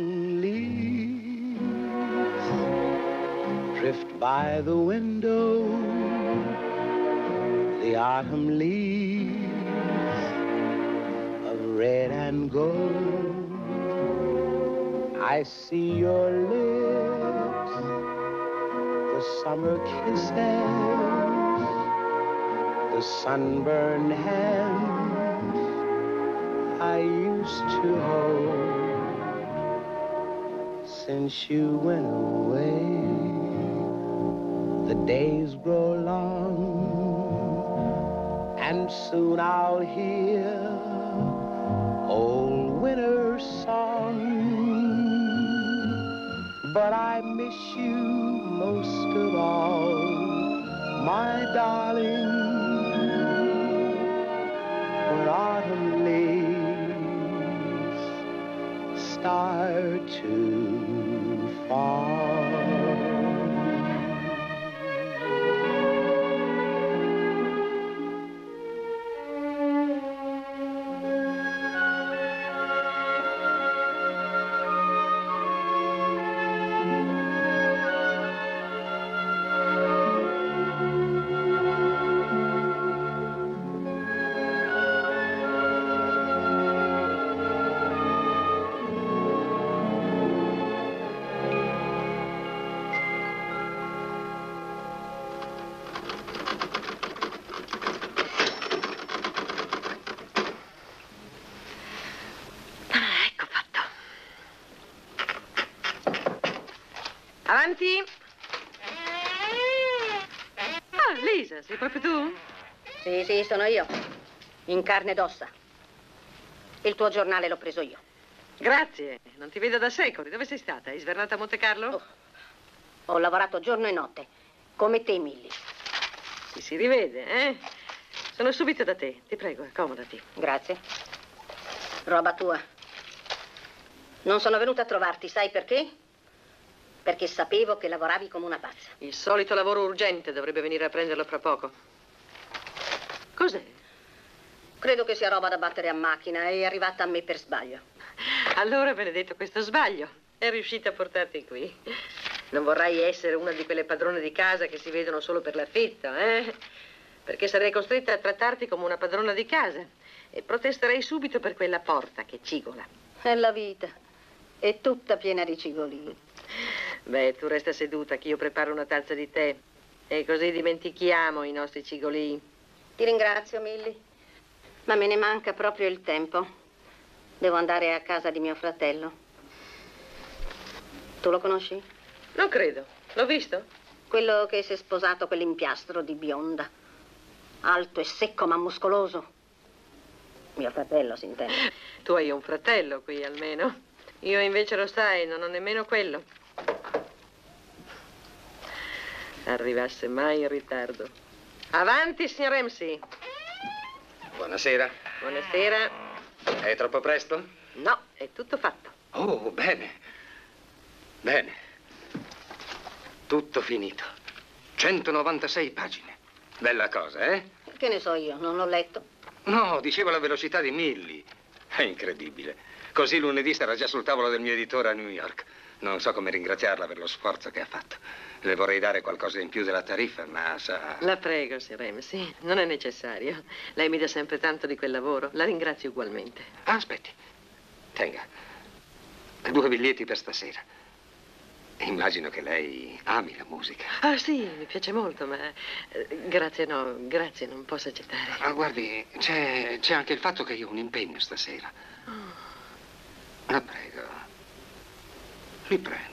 autumn leaves drift by the window, the autumn leaves of red and gold. I see your lips, the summer kisses, the sunburned hands I used to hold. Since you went away, the days grow long, and soon I'll hear old winter's song. But I miss you most of all, my darling, when autumn leaves start to fall. Avanti! Ah, Lisa, sei proprio tu? Sì, sono io. In carne ed ossa. Il tuo giornale l'ho preso io. Grazie, non ti vedo da secoli. Dove sei stata? Hai svernato a Monte Carlo? Oh. Ho lavorato giorno e notte, come te, Milly. Si rivede, eh? Sono subito da te. Ti prego, accomodati. Grazie. Roba tua. Non sono venuta a trovarti, sai perché? Perché sapevo che lavoravi come una pazza. Il solito lavoro urgente, dovrebbe venire a prenderlo fra poco. Cos'è? Credo che sia roba da battere a macchina, è arrivata a me per sbaglio. Allora, benedetto questo sbaglio, è riuscita a portarti qui. Non vorrai essere una di quelle padrone di casa che si vedono solo per l'affitto, eh? Perché sarei costretta a trattarti come una padrona di casa e protesterei subito per quella porta che cigola. È la vita, è tutta piena di cigolini. Beh, tu resta seduta che io preparo una tazza di tè e così dimentichiamo i nostri cigolini. Ti ringrazio, Milly, ma me ne manca proprio il tempo. Devo andare a casa di mio fratello. Tu lo conosci? Non credo. L'ho visto? Quello che si è sposato quell'impiastro di bionda. Alto e secco ma muscoloso. Mio fratello, si intende. Tu hai un fratello qui, almeno. Io invece, lo sai, non ho nemmeno quello. Arrivasse mai in ritardo. Avanti, signor MC. Buonasera. Buonasera. È troppo presto? No, è tutto fatto. Oh, bene. Bene. Tutto finito. 196 pagine. Bella cosa, eh? Che ne so io, non l'ho letto. No, dicevo la velocità di Milly. È incredibile. Così lunedì sarà già sul tavolo del mio editore a New York. Non so come ringraziarla per lo sforzo che ha fatto. Le vorrei dare qualcosa in più della tariffa, ma sa... La prego, Sir MC, non è necessario. Lei mi dà sempre tanto di quel lavoro. La ringrazio ugualmente. Ah, aspetti. Tenga. 2 biglietti per stasera. Immagino che lei ami la musica. Ah, sì, mi piace molto, ma... grazie, no, grazie, non posso accettare. Ah, guardi, c'è anche il fatto che io ho un impegno stasera. Oh. La prego. Li prenda.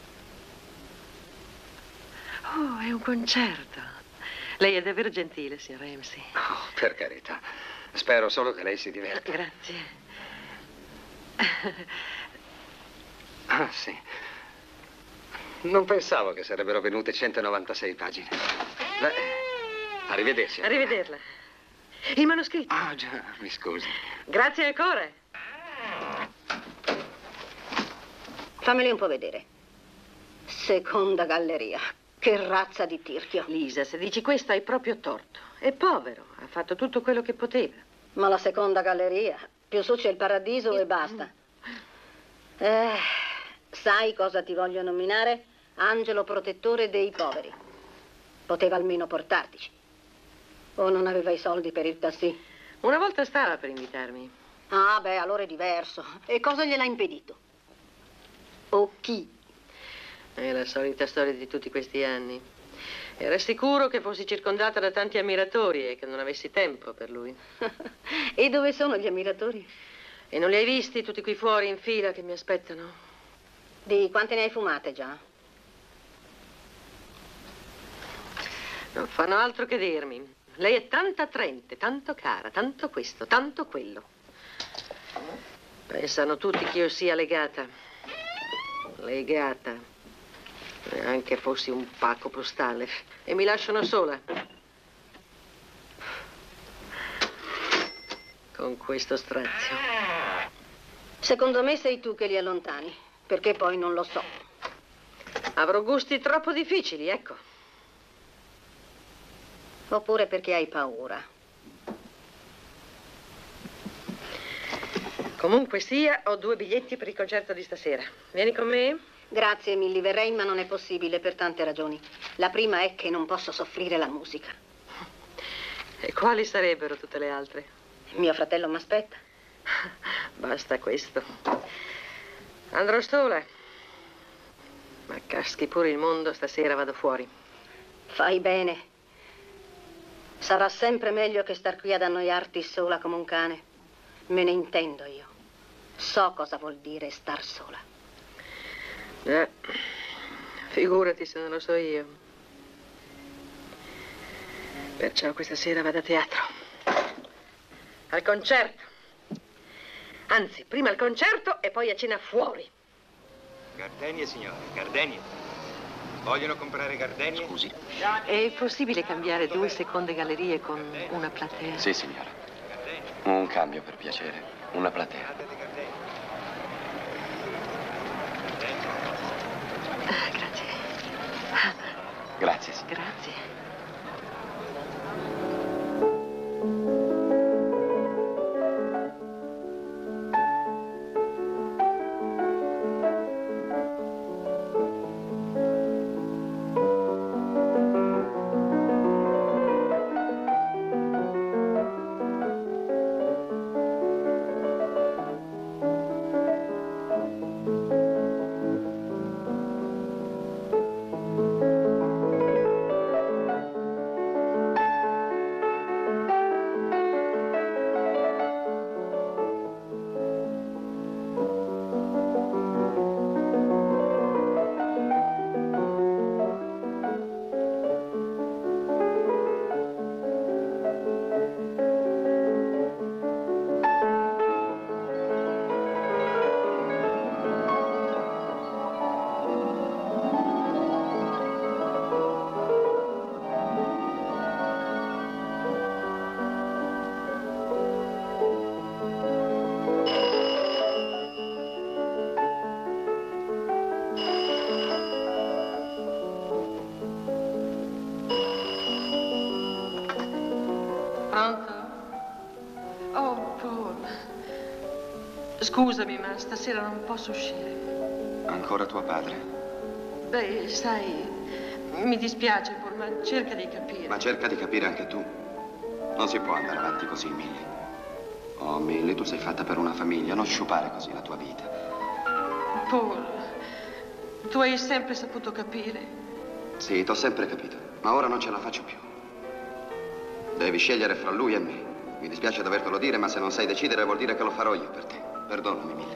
Oh, è un concerto. Lei è davvero gentile, signor MC. Oh, per carità. Spero solo che lei si diverta. Grazie. Ah, sì. Non pensavo che sarebbero venute 196 pagine. Beh, arrivederci. Arrivederla. Il manoscritto. Ah, già, mi scusi. Grazie ancora. Fammeli un po' vedere. Seconda galleria. Che razza di tirchio. Lisa, se dici questo hai proprio torto. È povero, ha fatto tutto quello che poteva. Ma la seconda galleria, più su c'è il paradiso e basta. Sai cosa ti voglio nominare? Angelo protettore dei poveri. Poteva almeno portartici. O non aveva i soldi per il tassì? Una volta stava per invitarmi. Ah, beh, allora è diverso. E cosa gliel'ha impedito? O chi? È la solita storia di tutti questi anni. Era sicuro che fossi circondata da tanti ammiratori e che non avessi tempo per lui. E dove sono gli ammiratori? E non li hai visti tutti qui fuori in fila che mi aspettano? Di quante ne hai fumate già? Non fanno altro che dirmi. Lei è tanto attraente, tanto cara, tanto questo, tanto quello. Pensano tutti che io sia legata. Legata. Neanche fossi un pacco postale. E mi lasciano sola. Con questo strazio. Secondo me sei tu che li allontani, perché poi non lo so. Avrò gusti troppo difficili, ecco. Oppure perché hai paura. Comunque sia, ho 2 biglietti per il concerto di stasera. Vieni con me? Grazie, Milly, verrei, ma non è possibile per tante ragioni. La prima è che non posso soffrire la musica. E quali sarebbero tutte le altre? Mio fratello mi aspetta. Basta questo. Andrò sola. Ma caschi pure il mondo, stasera vado fuori. Fai bene. Sarà sempre meglio che star qui ad annoiarti sola come un cane. Me ne intendo io. So cosa vuol dire star sola. Figurati se non lo so io. Perciò questa sera vado a teatro. Al concerto. Anzi, prima al concerto e poi a cena fuori. Gardenie, signore, gardenie. Vogliono comprare gardenie? Scusi. È possibile cambiare 2 seconde gallerie con una platea? Sì, signora. Un cambio, per piacere. Una platea. Grazie. Grazie, signora. Grazie. Pronto? Oh, Paul. Scusami, ma stasera non posso uscire. Ancora tuo padre? Beh, sai, mi dispiace, Paul, ma cerca di capire. Ma cerca di capire anche tu. Non si può andare avanti così, Milly. Oh, Milly, tu sei fatta per una famiglia. Non sciupare così la tua vita. Paul, tu hai sempre saputo capire. Sì, t'ho sempre capito. Ma ora non ce la faccio più. Devi scegliere fra lui e me. Mi dispiace dovertelo dire, ma se non sai decidere vuol dire che lo farò io per te. Perdonami, Milly.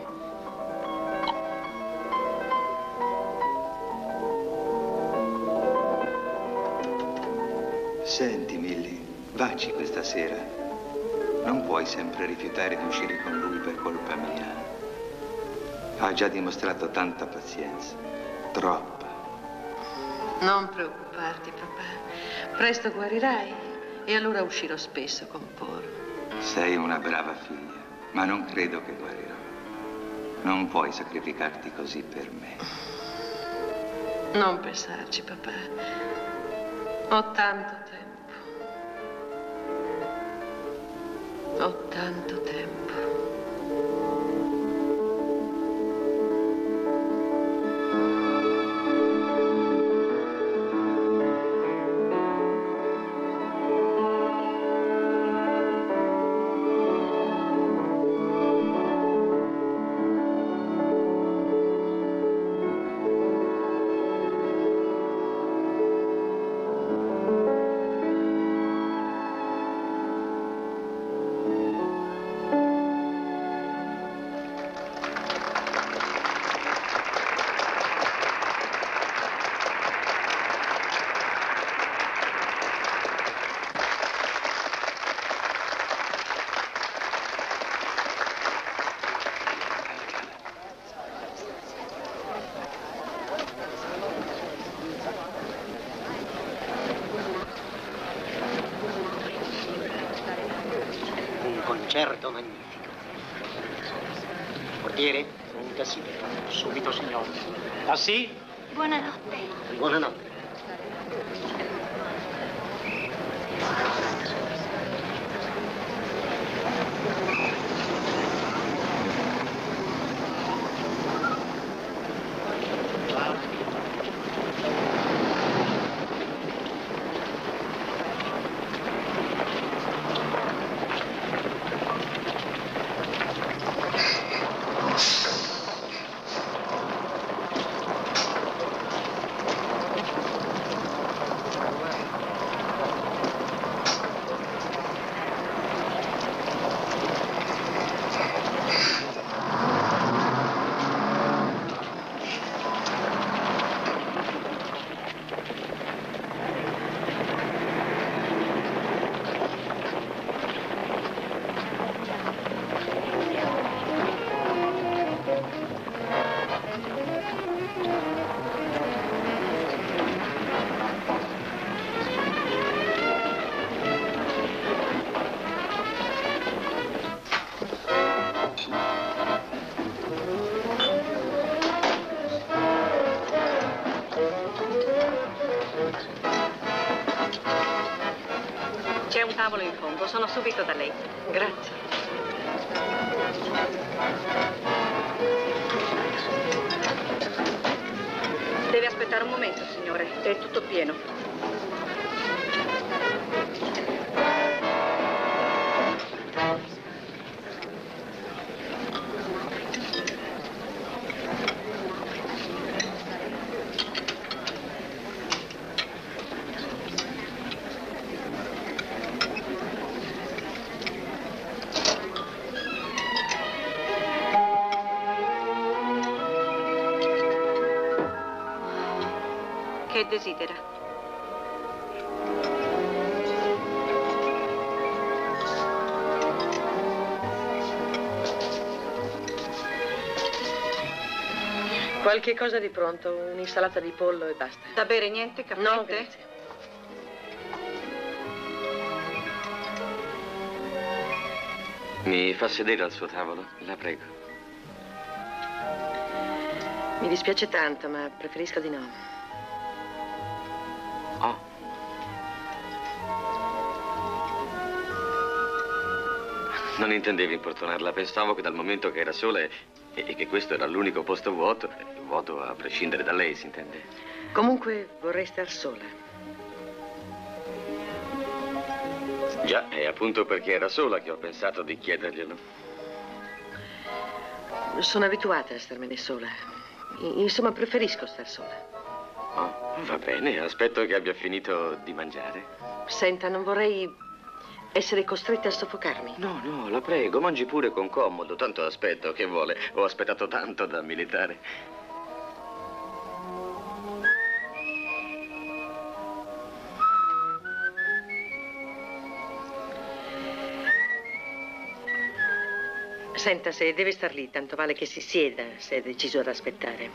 Senti, Milly, vacci questa sera. Non puoi sempre rifiutare di uscire con lui per colpa mia. Ha già dimostrato tanta pazienza. Troppa. Non preoccuparti, papà. Presto guarirai e allora uscirò spesso con Paul. Sei una brava figlia, ma non credo che guarirò. Non puoi sacrificarti così per me. Non pensarci, papà. Ho tanto tempo. Ho tanto tempo. Certo, magnifico. Portiere, un tassì. Subito, signore. Tassì? Buonanotte. Buonanotte. C'è un tavolo in fondo, sono subito da lei. Grazie. Deve aspettare un momento, signore. È tutto pieno. Che desidera? Qualche cosa di pronto, un'insalata di pollo e basta. Da bere niente, caffè? No, grazie. Mi fa sedere al suo tavolo, la prego. Mi dispiace tanto, ma preferisco di no. Oh. Non intendevo importunarla, pensavo che dal momento che era sola e che questo era l'unico posto vuoto, vuoto a prescindere da lei, si intende? Comunque vorrei star sola. Già, è appunto perché era sola che ho pensato di chiederglielo. Sono abituata a starmene sola. Insomma, preferisco star sola. Oh, va bene, aspetto che abbia finito di mangiare. Senta, non vorrei essere costretta a soffocarmi. No, no, la prego, mangi pure con comodo, tanto aspetto, che vuole? Ho aspettato tanto da militare. Senta, se deve star lì, tanto vale che si sieda, se è deciso ad aspettare.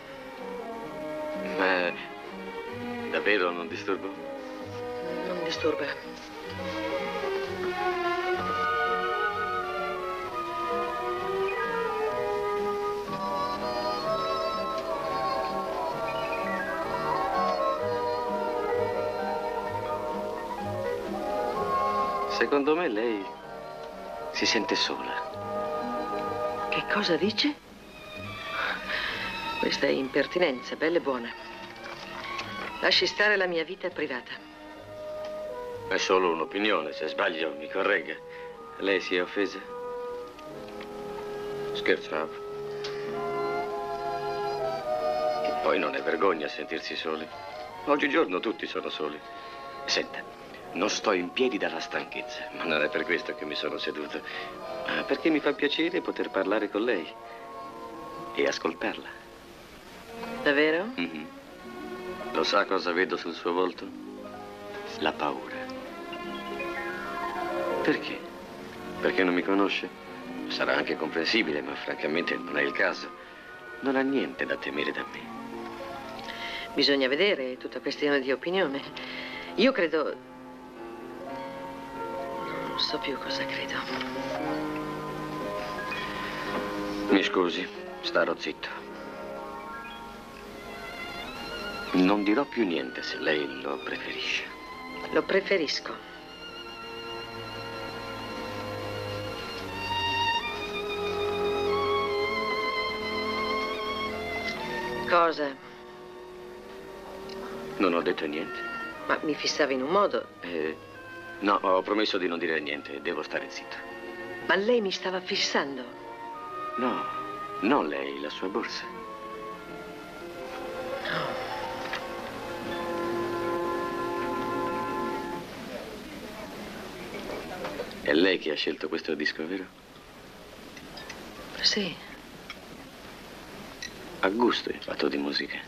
Ma davvero non disturbo? Non disturba. Secondo me lei si sente sola. Che cosa dice? Questa è impertinenza, bella e buona. Lasci stare la mia vita privata. È solo un'opinione, se sbaglio mi corregga. Lei si è offesa? Scherzavo. E poi non è vergogna sentirsi soli. Oggigiorno tutti sono soli. Senta, non sto in piedi dalla stanchezza, ma non è per questo che mi sono seduto, ma perché mi fa piacere poter parlare con lei e ascoltarla. Davvero? Mm-hmm. Lo sa cosa vedo sul suo volto? La paura. Perché? Perché non mi conosce? Sarà anche comprensibile, ma francamente non è il caso. Non ha niente da temere da me. Bisogna vedere, è tutta questione di opinione. Io credo... Non so più cosa credo. Mi scusi, starò zitto. Non dirò più niente se lei lo preferisce. Lo preferisco. Cosa? Non ho detto niente. Ma mi fissava in un modo. No, ho promesso di non dire niente. Devo stare zitto. Ma lei mi stava fissando? No, non lei, la sua borsa. È lei che ha scelto questo disco, vero? Sì. A gusto in fatto di musica.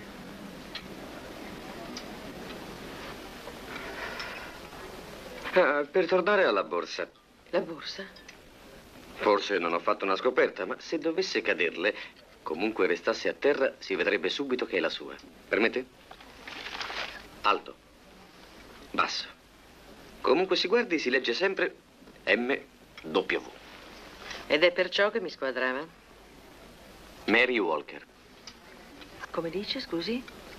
Per tornare alla borsa. La borsa? Forse non ho fatto una scoperta, ma se dovesse caderle, comunque restasse a terra, si vedrebbe subito che è la sua. Permette? Alto. Basso. Comunque si guardi, si legge sempre MW. Ed è perciò che mi squadrava? Mary Walker. Come dice, scusi?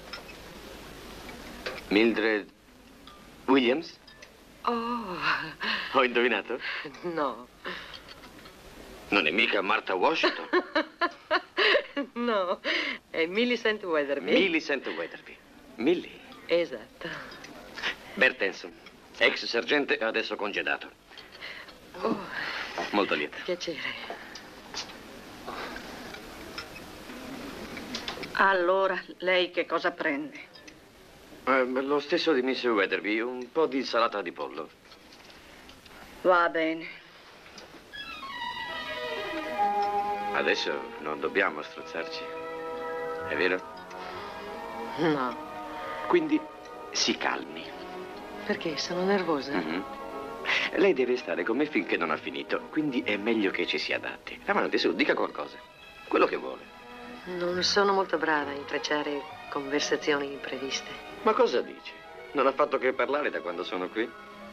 Mildred Williams? Oh. Ho indovinato? No. Non è mica Martha Washington? No, è Millicent Weatherby. Millicent Weatherby. Millie? Esatto. Bert Hanson, ex sergente, adesso congedato. Oh. Molto lieto. Piacere. Allora, lei che cosa prende? Lo stesso di Miss Weatherby, un po' di insalata di pollo. Va bene. Adesso non dobbiamo strozzarci, è vero? No. Quindi si calmi. Perché? Sono nervosa? Lei deve stare con me finché non ha finito, quindi è meglio che ci si adatti. Avanti, su, dica qualcosa. Quello che vuole. Non sono molto brava a intrecciare conversazioni impreviste. Ma cosa dici? Non ha fatto che parlare da quando sono qui?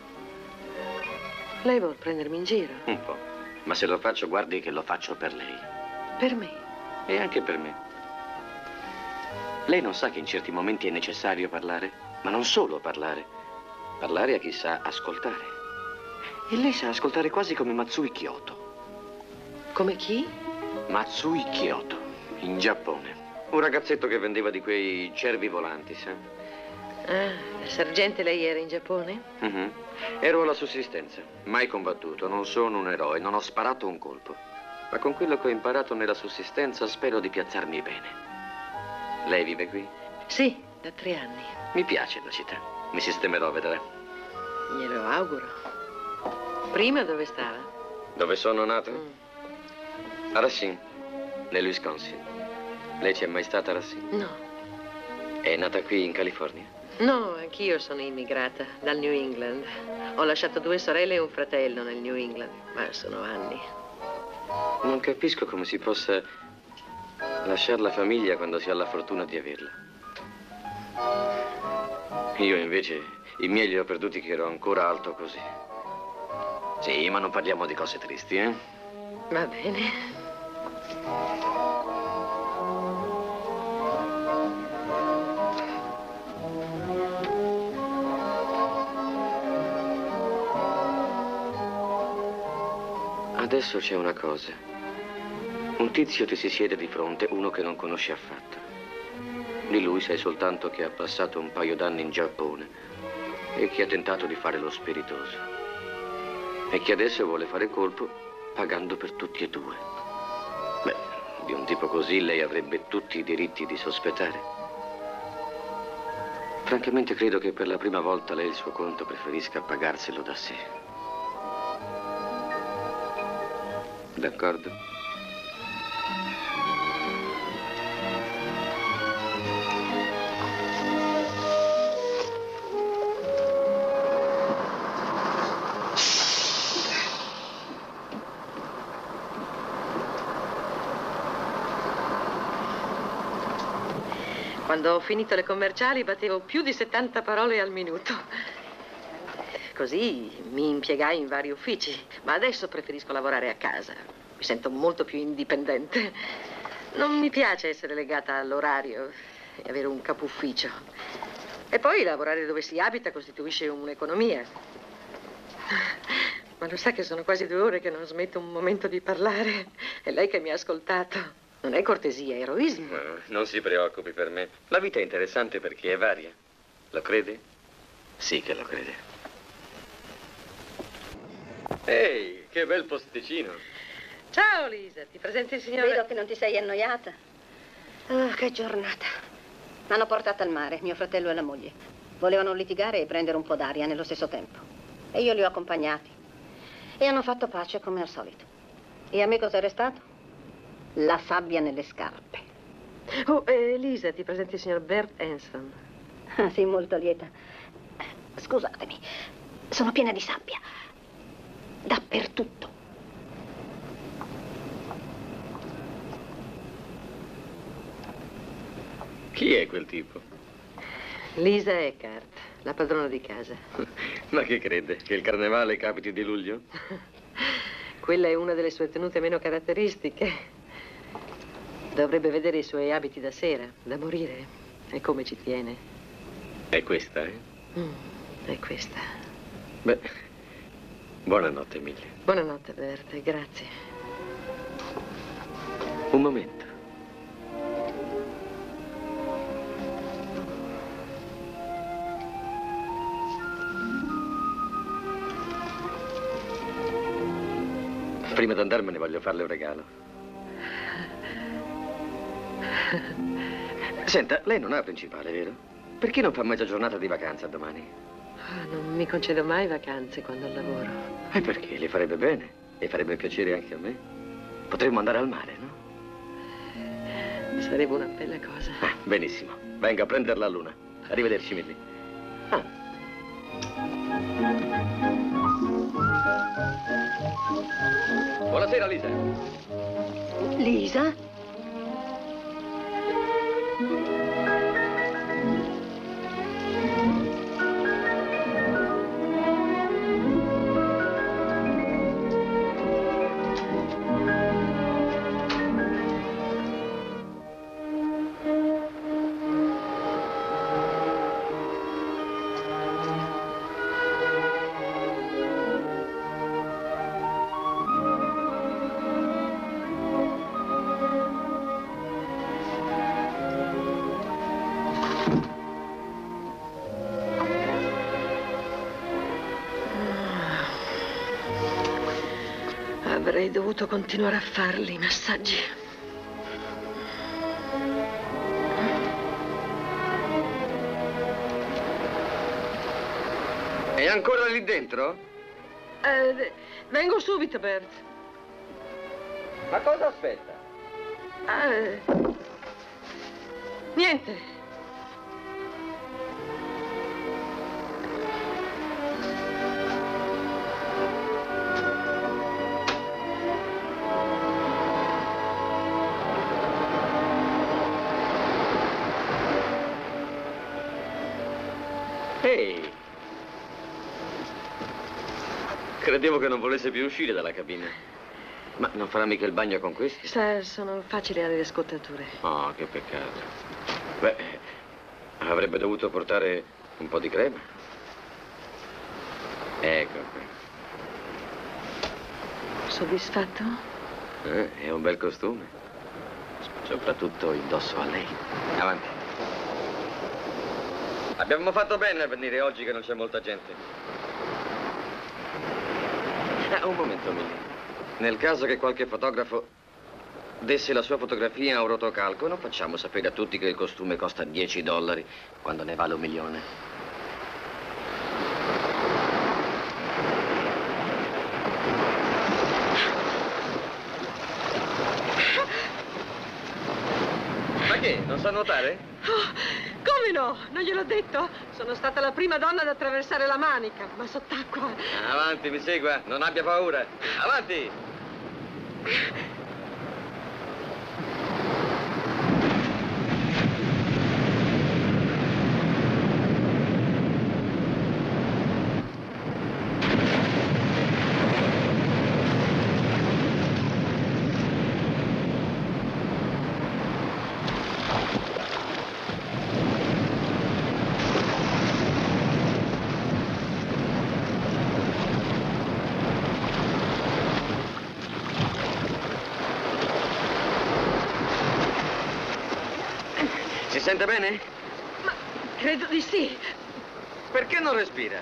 Lei vuol prendermi in giro? Un po'. Ma se lo faccio, guardi che lo faccio per lei. Per me? E anche per me. Lei non sa che in certi momenti è necessario parlare? Ma non solo parlare. Parlare a chi sa ascoltare. E lei sa ascoltare quasi come Matsui Kyoto. Come chi? Matsui Kyoto, in Giappone. Un ragazzetto che vendeva di quei cervi volanti, sa? Ah, da sergente lei era in Giappone? Ero alla sussistenza, mai combattuto, non sono un eroe, non ho sparato un colpo. Ma con quello che ho imparato nella sussistenza spero di piazzarmi bene. Lei vive qui? Sì, da 3 anni. Mi piace la città, mi sistemerò, vedrà. Glielo auguro. Prima dove stava? Dove sono nato? A Racine, nel Wisconsin. Lei ci è mai stata a Racine? No. È nata qui in California? No, anch'io sono immigrata dal New England. Ho lasciato 2 sorelle e un fratello nel New England, ma sono anni. Non capisco come si possa lasciare la famiglia quando si ha la fortuna di averla. Io invece i miei li ho perduti che ero ancora alto così. Sì, ma non parliamo di cose tristi, eh? Va bene. Adesso c'è una cosa. Un tizio ti si siede di fronte, uno che non conosci affatto. Di lui sai soltanto che ha passato un paio d'anni in Giappone e che ha tentato di fare lo spiritoso. E che adesso vuole fare colpo pagando per tutti e 2. Beh, di un tipo così lei avrebbe tutti i diritti di sospettare. Francamente credo che per la prima volta lei il suo conto preferisca pagarselo da sé. D'accordo? Quando ho finito le commerciali battevo più di 70 parole al minuto. Così mi impiegai in vari uffici, ma adesso preferisco lavorare a casa. Mi sento molto più indipendente. Non mi piace essere legata all'orario e avere un capo ufficio. E poi lavorare dove si abita costituisce un'economia. Ma lo sa che sono quasi 2 ore che non smetto un momento di parlare. È lei che mi ha ascoltato. Non è cortesia, è eroismo. No, non si preoccupi per me. La vita è interessante perché è varia. Lo crede? Sì che lo crede. Ehi, che bel posticino. Ciao, Lisa. Ti presenti il signore? Vedo che non ti sei annoiata. Oh, che giornata. M'hanno portata al mare, mio fratello e la moglie. Volevano litigare e prendere un po' d'aria nello stesso tempo. E io li ho accompagnati. E hanno fatto pace come al solito. E a me cosa è restato? La sabbia nelle scarpe. Oh, Lisa, ti presenti il signor Bert Hanson. Ah, sì, molto lieta. Scusatemi, sono piena di sabbia. Dappertutto. Chi è quel tipo? Lisa Eckhart, la padrona di casa. Ma che crede? Che il carnevale capiti di luglio? Quella è una delle sue tenute meno caratteristiche. Dovrebbe vedere i suoi abiti da sera, da morire. E come ci tiene. È questa, eh? È questa. Beh, buonanotte, Emilia. Buonanotte, Bert, grazie. Un momento. Prima di andarmene voglio farle un regalo. Senta, lei non ha la principale, vero? Perché non fa mezza giornata di vacanza domani? Non mi concedo mai vacanze quando lavoro. E perché? Le farebbe bene. E farebbe piacere anche a me. Potremmo andare al mare, no? Sarebbe una bella cosa. Ah, benissimo. Venga a prendere la luna. Arrivederci, Milly. Buonasera, Lisa. Lisa? Avrei dovuto continuare a farli i massaggi. È ancora lì dentro? Vengo subito, Bert. Ma cosa aspetta? Niente. Ehi! Credevo che non volesse più uscire dalla cabina. Ma non farà mica il bagno con questi? Sa, sono facili alle scottature. Oh, che peccato. Beh, avrebbe dovuto portare un po' di crema. Ecco qui. Soddisfatto? È un bel costume. Soprattutto indosso a lei. Avanti. Abbiamo fatto bene a venire oggi che non c'è molta gente. Un momento, Milly. Nel caso che qualche fotografo desse la sua fotografia a un rotocalco, non facciamo sapere a tutti che il costume costa $10 quando ne vale 1.000.000. Ma che? Non sa nuotare? Oh, come no? Non gliel'ho detto? Sono stata la prima donna ad attraversare la Manica, ma sott'acqua. Avanti, mi segua, non abbia paura. Avanti! Si sente bene? Ma credo di sì. Perché non respira?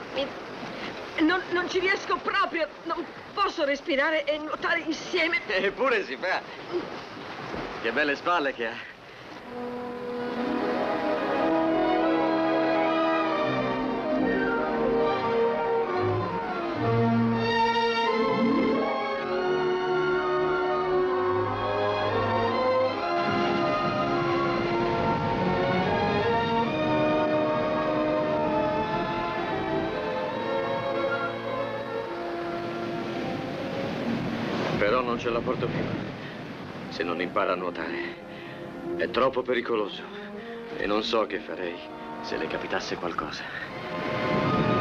Non ci riesco proprio. Non posso respirare e nuotare insieme. Eppure si fa. Che belle spalle che ha. Però non ce la porto più. Se non impara a nuotare. È troppo pericoloso. E non so che farei se le capitasse qualcosa.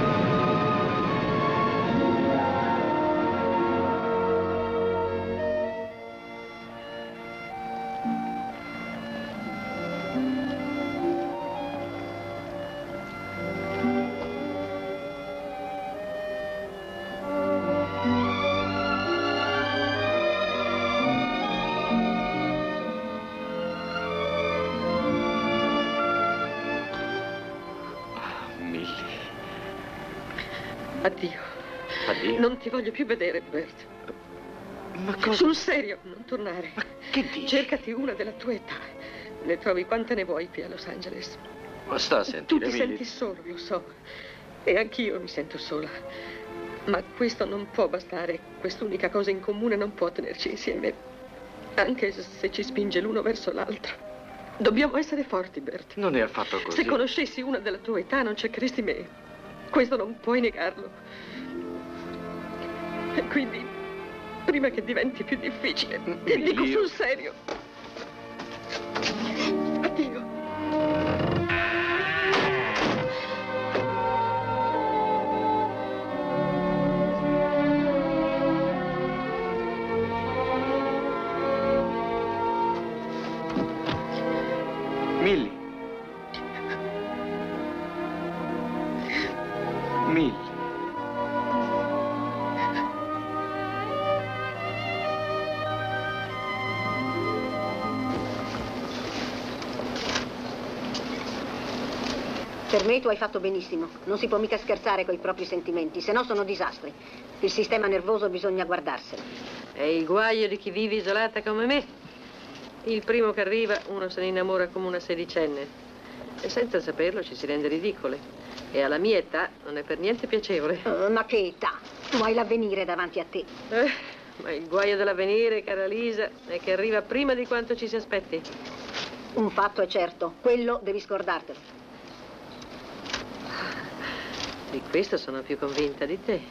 Addio. Addio? Non ti voglio più vedere, Bert. Ma cosa? Sul serio, non tornare. Ma che dici? Cercati una della tua età. Ne trovi quante ne vuoi qui a Los Angeles. Ma sta a Tu sentire, ti senti solo, lo so. E anch'io mi sento sola. Ma questo non può bastare. Quest'unica cosa in comune non può tenerci insieme. Anche se ci spinge l'uno verso l'altro. Dobbiamo essere forti, Bert. Non è affatto così. Se conoscessi una della tua età non cercheresti me. Questo non puoi negarlo. E quindi, prima che diventi più difficile, ti dico sul serio. Addio. Millie. Millie. Per me tu hai fatto benissimo. Non si può mica scherzare coi propri sentimenti, se no sono disastri. Il sistema nervoso bisogna guardarselo. È il guaio di chi vive isolata come me. Il primo che arriva, uno se ne innamora come una sedicenne. E senza saperlo ci si rende ridicoli. E alla mia età non è per niente piacevole. Ma che età? Tu hai l'avvenire davanti a te. Ma il guaio dell'avvenire, cara Lisa, è che arriva prima di quanto ci si aspetti. Un fatto è certo, quello devi scordartelo. Di questo sono più convinta di te.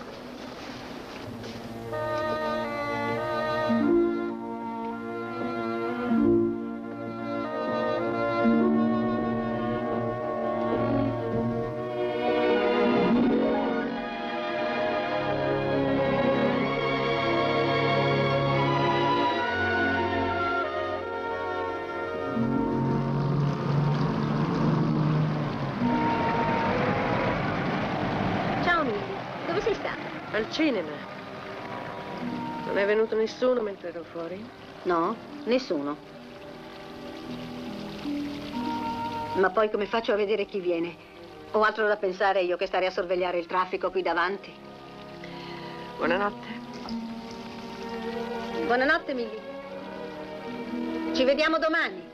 Al cinema. Non è venuto nessuno mentre ero fuori? No, nessuno. Ma poi come faccio a vedere chi viene? Ho altro da pensare io che stare a sorvegliare il traffico qui davanti. Buonanotte. Buonanotte, Millie. Ci vediamo domani.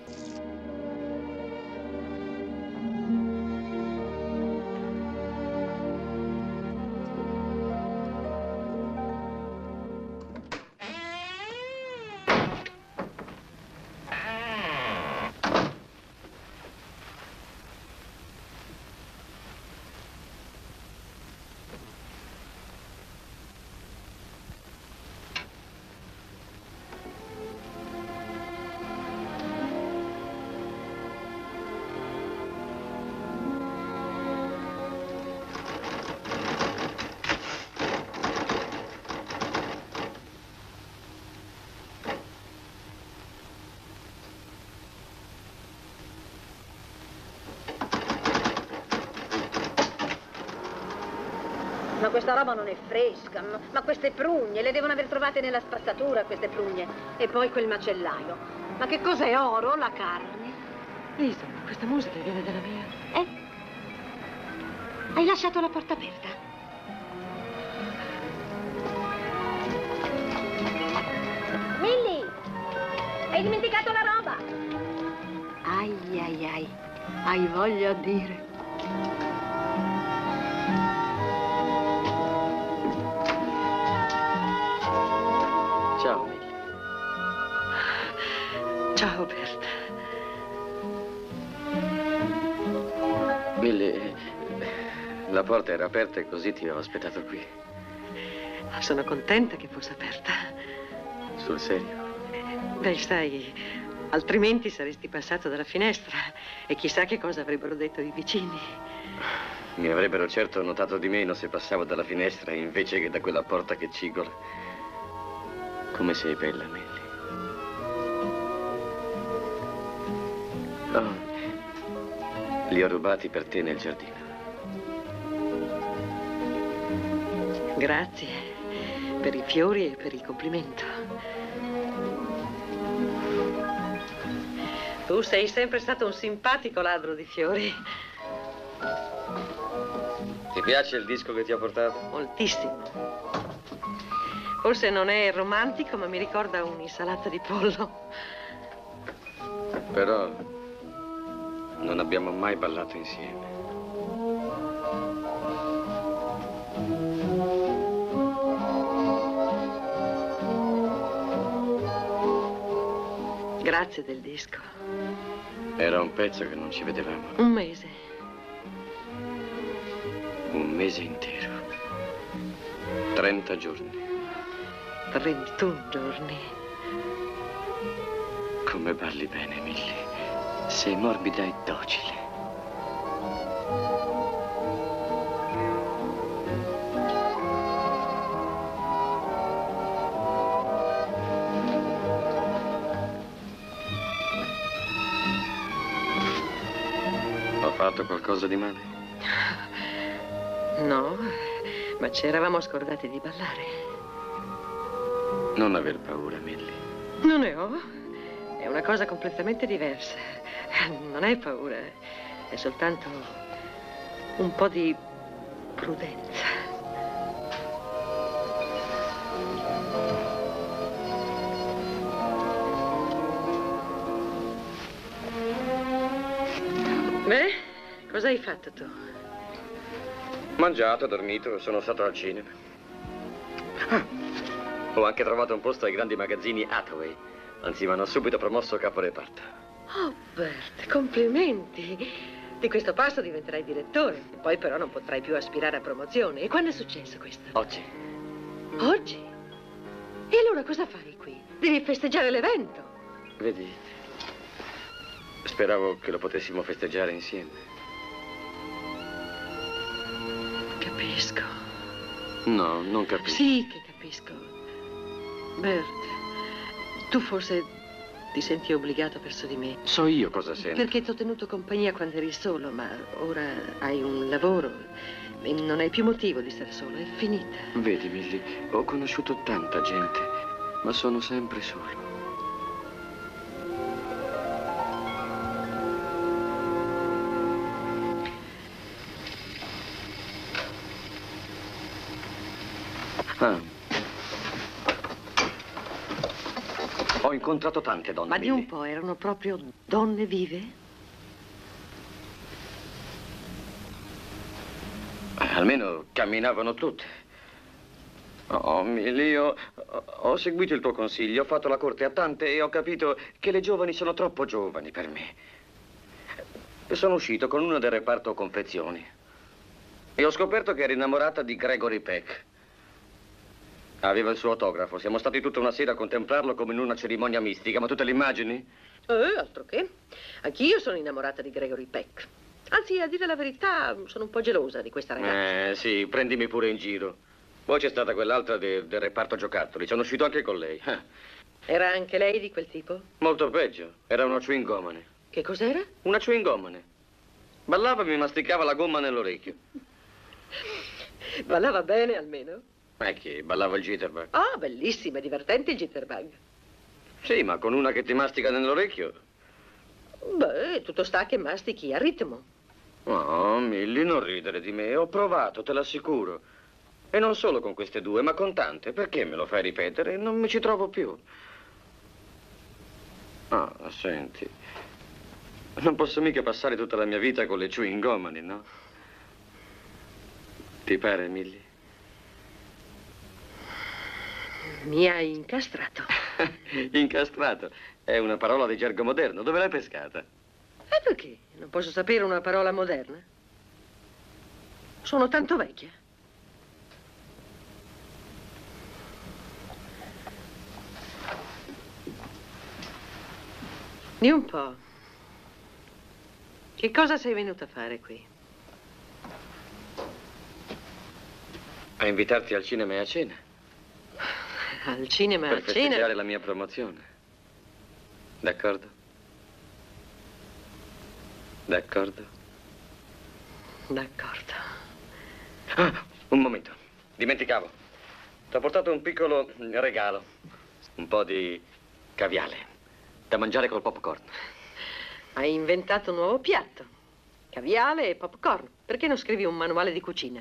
Ma questa roba non è fresca, ma queste prugne, le devono aver trovate nella spazzatura, queste prugne. E poi quel macellaio. Ma che cos'è, oro, la carne? Lisa, questa musica viene dalla mia. Hai lasciato la porta aperta? Millie! Hai dimenticato la roba? Ai. Hai voglia a dire. Ciao, Millie. Ciao, Berta. Millie, la porta era aperta e così ti ho aspettato qui. Sono contenta che fosse aperta. Sul serio? Beh, sai, altrimenti saresti passato dalla finestra e chissà che cosa avrebbero detto i vicini. Mi avrebbero certo notato di meno se passavo dalla finestra invece che da quella porta che cigola. Come sei bella, Millie. Oh, li ho rubati per te nel giardino. Grazie per i fiori e per il complimento. Tu sei sempre stato un simpatico ladro di fiori. Ti piace il disco che ti ho portato? Moltissimo. Forse non è romantico, ma mi ricorda un'insalata di pollo. Però non abbiamo mai ballato insieme. Grazie del disco. Era un pezzo che non ci vedevamo. Un mese. Un mese intero. 30 giorni. 31 giorni. Come balli bene, Millie. Sei morbida e docile. Ho fatto qualcosa di male? No, ma ci eravamo scordati di ballare. Non aver paura, Millie. Non ne ho. È una cosa completamente diversa. Non è paura, è soltanto un po' di prudenza. Beh, cosa hai fatto tu? Mangiato, dormito, sono stato al cinema. Ho anche trovato un posto ai grandi magazzini Hathaway. Anzi, mi hanno subito promosso caporeparto. Oh, Bert, complimenti. Di questo passo diventerai direttore. Poi però non potrai più aspirare a promozione. E quando è successo questo? Oggi. Oggi? E allora cosa fai qui? Devi festeggiare l'evento. Vedi, speravo che lo potessimo festeggiare insieme. Capisco. No, non capisco. Sì che capisco. Bert, tu forse ti senti obbligato verso di me. So io cosa sento. Perché ti ho tenuto compagnia quando eri solo, ma ora hai un lavoro e non hai più motivo di stare solo, è finita. Vedi, Millie, ho conosciuto tanta gente, ma sono sempre solo. Ho incontrato tante donne. Ma di un po', erano proprio donne vive? Almeno camminavano tutte. Oh, Millie, ho seguito il tuo consiglio, ho fatto la corte a tante e ho capito che le giovani sono troppo giovani per me. Sono uscito con una del reparto confezioni e ho scoperto che era innamorata di Gregory Peck. Aveva il suo autografo. Siamo stati tutta una sera a contemplarlo come in una cerimonia mistica. Ma tu te l'immagini? Altro che. Anch'io sono innamorata di Gregory Peck. Anzi, a dire la verità, sono un po' gelosa di questa ragazza. Sì, prendimi pure in giro. Poi c'è stata quell'altra del reparto giocattoli. Sono uscito anche con lei. Era anche lei di quel tipo? Molto peggio. Era una chewing-gomane. Che cos'era? Una chewing-gomane. Ballava e mi masticava la gomma nell'orecchio. Ballava bene, almeno? Che ballava il jitterbug. Ah, bellissimo, è divertente il jitterbug. Sì, ma con una che ti mastica nell'orecchio Beh, tutto sta che mastichi a ritmo. No, Milly, non ridere di me. Ho provato, te l'assicuro. E non solo con queste due, ma con tante. Perché me lo fai ripetere? Non mi ci trovo più. Ah, senti. Non posso mica passare tutta la mia vita con le chewing-gomani, no? Ti pare, Milly? Mi hai incastrato. Incastrato. È una parola di gergo moderno. Dove l'hai pescata? E perché? Non posso sapere una parola moderna? Sono tanto vecchia. Di un po'. Che cosa sei venuta a fare qui? A invitarti al cinema e a cena. Al cinema, Per a cena? festeggiare la mia promozione. D'accordo? D'accordo? D'accordo. Ah, un momento. Dimenticavo. Ti ho portato un piccolo regalo. Un po' di caviale. Da mangiare col popcorn. Hai inventato un nuovo piatto. Caviale e popcorn. Perché non scrivi un manuale di cucina?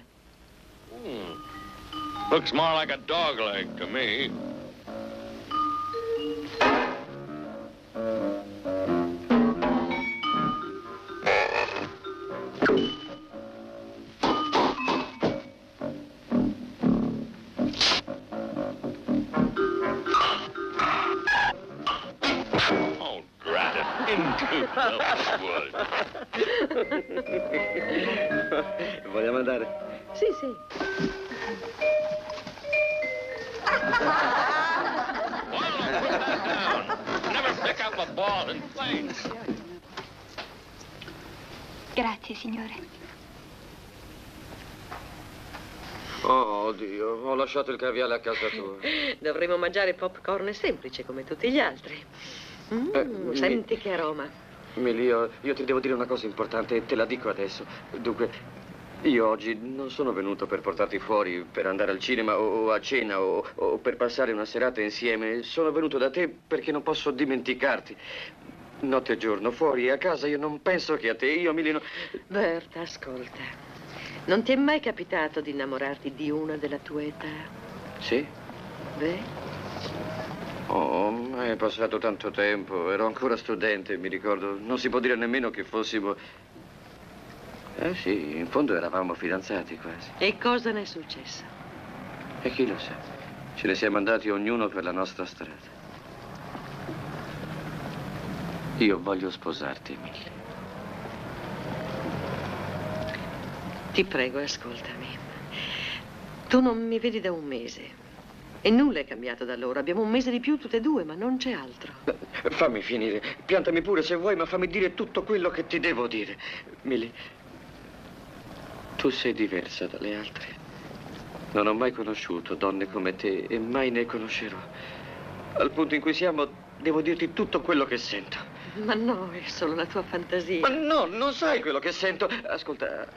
Looks more like a dog leg to me. Oh, drat it. Into the wood. Vogliamo andare? Sì, sì. Never pick up a ball and play. Grazie, signore. Oh, Dio, ho lasciato il caviale a casa tua. Dovremmo mangiare popcorn semplice come tutti gli altri. Senti che aroma. Milly, io ti devo dire una cosa importante e te la dico adesso. Dunque, io oggi non sono venuto per portarti fuori, per andare al cinema o a cena o per passare una serata insieme. Sono venuto da te perché non posso dimenticarti. Notte e giorno, fuori e a casa, io non penso che a te. Io, Milly, Berta, ascolta. Non ti è mai capitato di innamorarti di una della tua età? Sì? Beh? Oh, è passato tanto tempo. Ero ancora studente, mi ricordo. Non si può dire nemmeno che fossimo... sì, in fondo eravamo fidanzati quasi. E cosa ne è successo? E chi lo sa? Ce ne siamo andati ognuno per la nostra strada. Io voglio sposarti, Milly. Ti prego, ascoltami. Tu non mi vedi da un mese. E nulla è cambiato da allora. Abbiamo un mese di più tutte e due, ma non c'è altro. Fammi finire. Piantami pure se vuoi, ma fammi dire tutto quello che ti devo dire. Milly, tu sei diversa dalle altre. Non ho mai conosciuto donne come te e mai ne conoscerò. Al punto in cui siamo, devo dirti tutto quello che sento. Ma no, è solo la tua fantasia. Ma no, non sai quello che sento. Ascolta.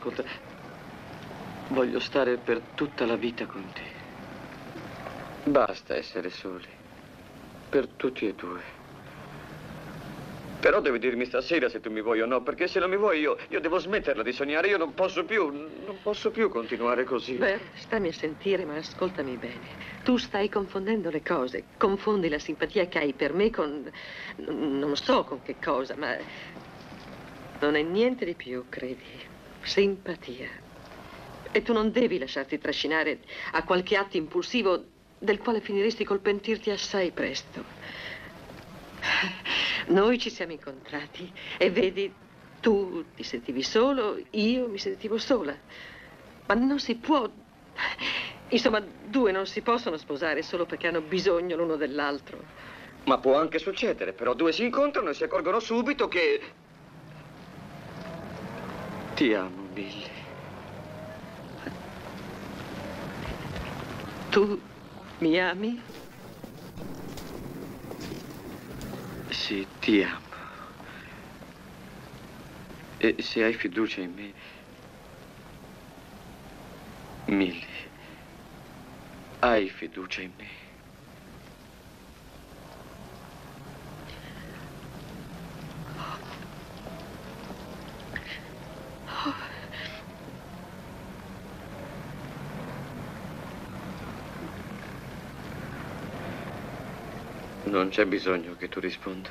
Voglio stare per tutta la vita con te. Basta essere soli. Per tutti e due. Però devi dirmi stasera se tu mi vuoi o no, perché se non mi vuoi io devo smetterla di sognare. Io non posso più continuare così. Beh, stammi a sentire, ma ascoltami bene. Tu stai confondendo le cose. Confondi la simpatia che hai per me con... non so con che cosa, ma... non è niente di più, credi. Simpatia. E tu non devi lasciarti trascinare a qualche atto impulsivo del quale finiresti col pentirti assai presto. Noi ci siamo incontrati e vedi, tu ti sentivi solo, io mi sentivo sola. Ma non si può... Insomma, due non si possono sposare solo perché hanno bisogno l'uno dell'altro. Ma può anche succedere, però due si incontrano e si accorgono subito che... Ti amo, Milly. Tu mi ami? Sì, ti amo. E se hai fiducia in me, Milly, hai fiducia in me? Non c'è bisogno che tu risponda.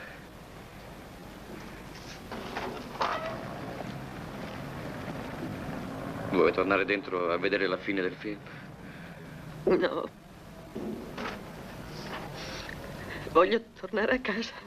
Vuoi tornare dentro a vedere la fine del film? No. Voglio tornare a casa.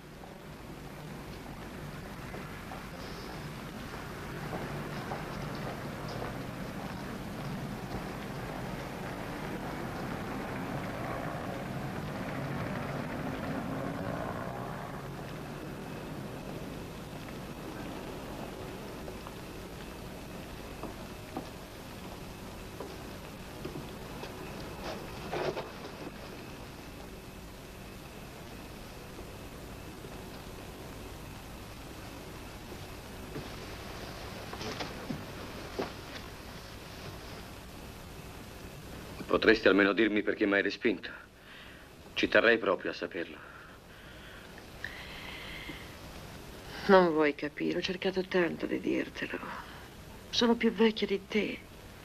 Potresti almeno dirmi perché mi hai respinto. Ci terrei proprio a saperlo. Non vuoi capire, ho cercato tanto di dirtelo. Sono più vecchia di te.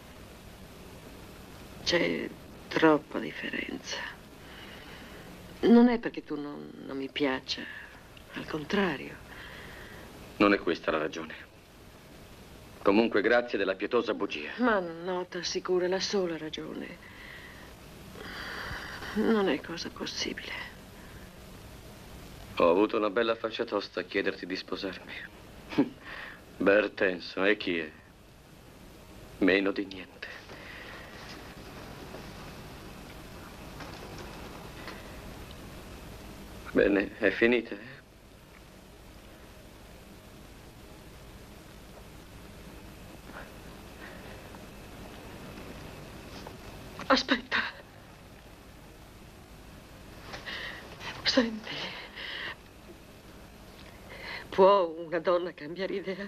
C'è troppa differenza. Non è perché tu non mi piaccia, al contrario. Non è questa la ragione. Comunque, grazie della pietosa bugia. Ma no, t'assicuro, è la sola ragione. Non è cosa possibile. Ho avuto una bella faccia tosta a chiederti di sposarmi. Bertenso, e chi è? Meno di niente. Bene, è finita, eh? Aspetta. Senti. Può una donna cambiare idea?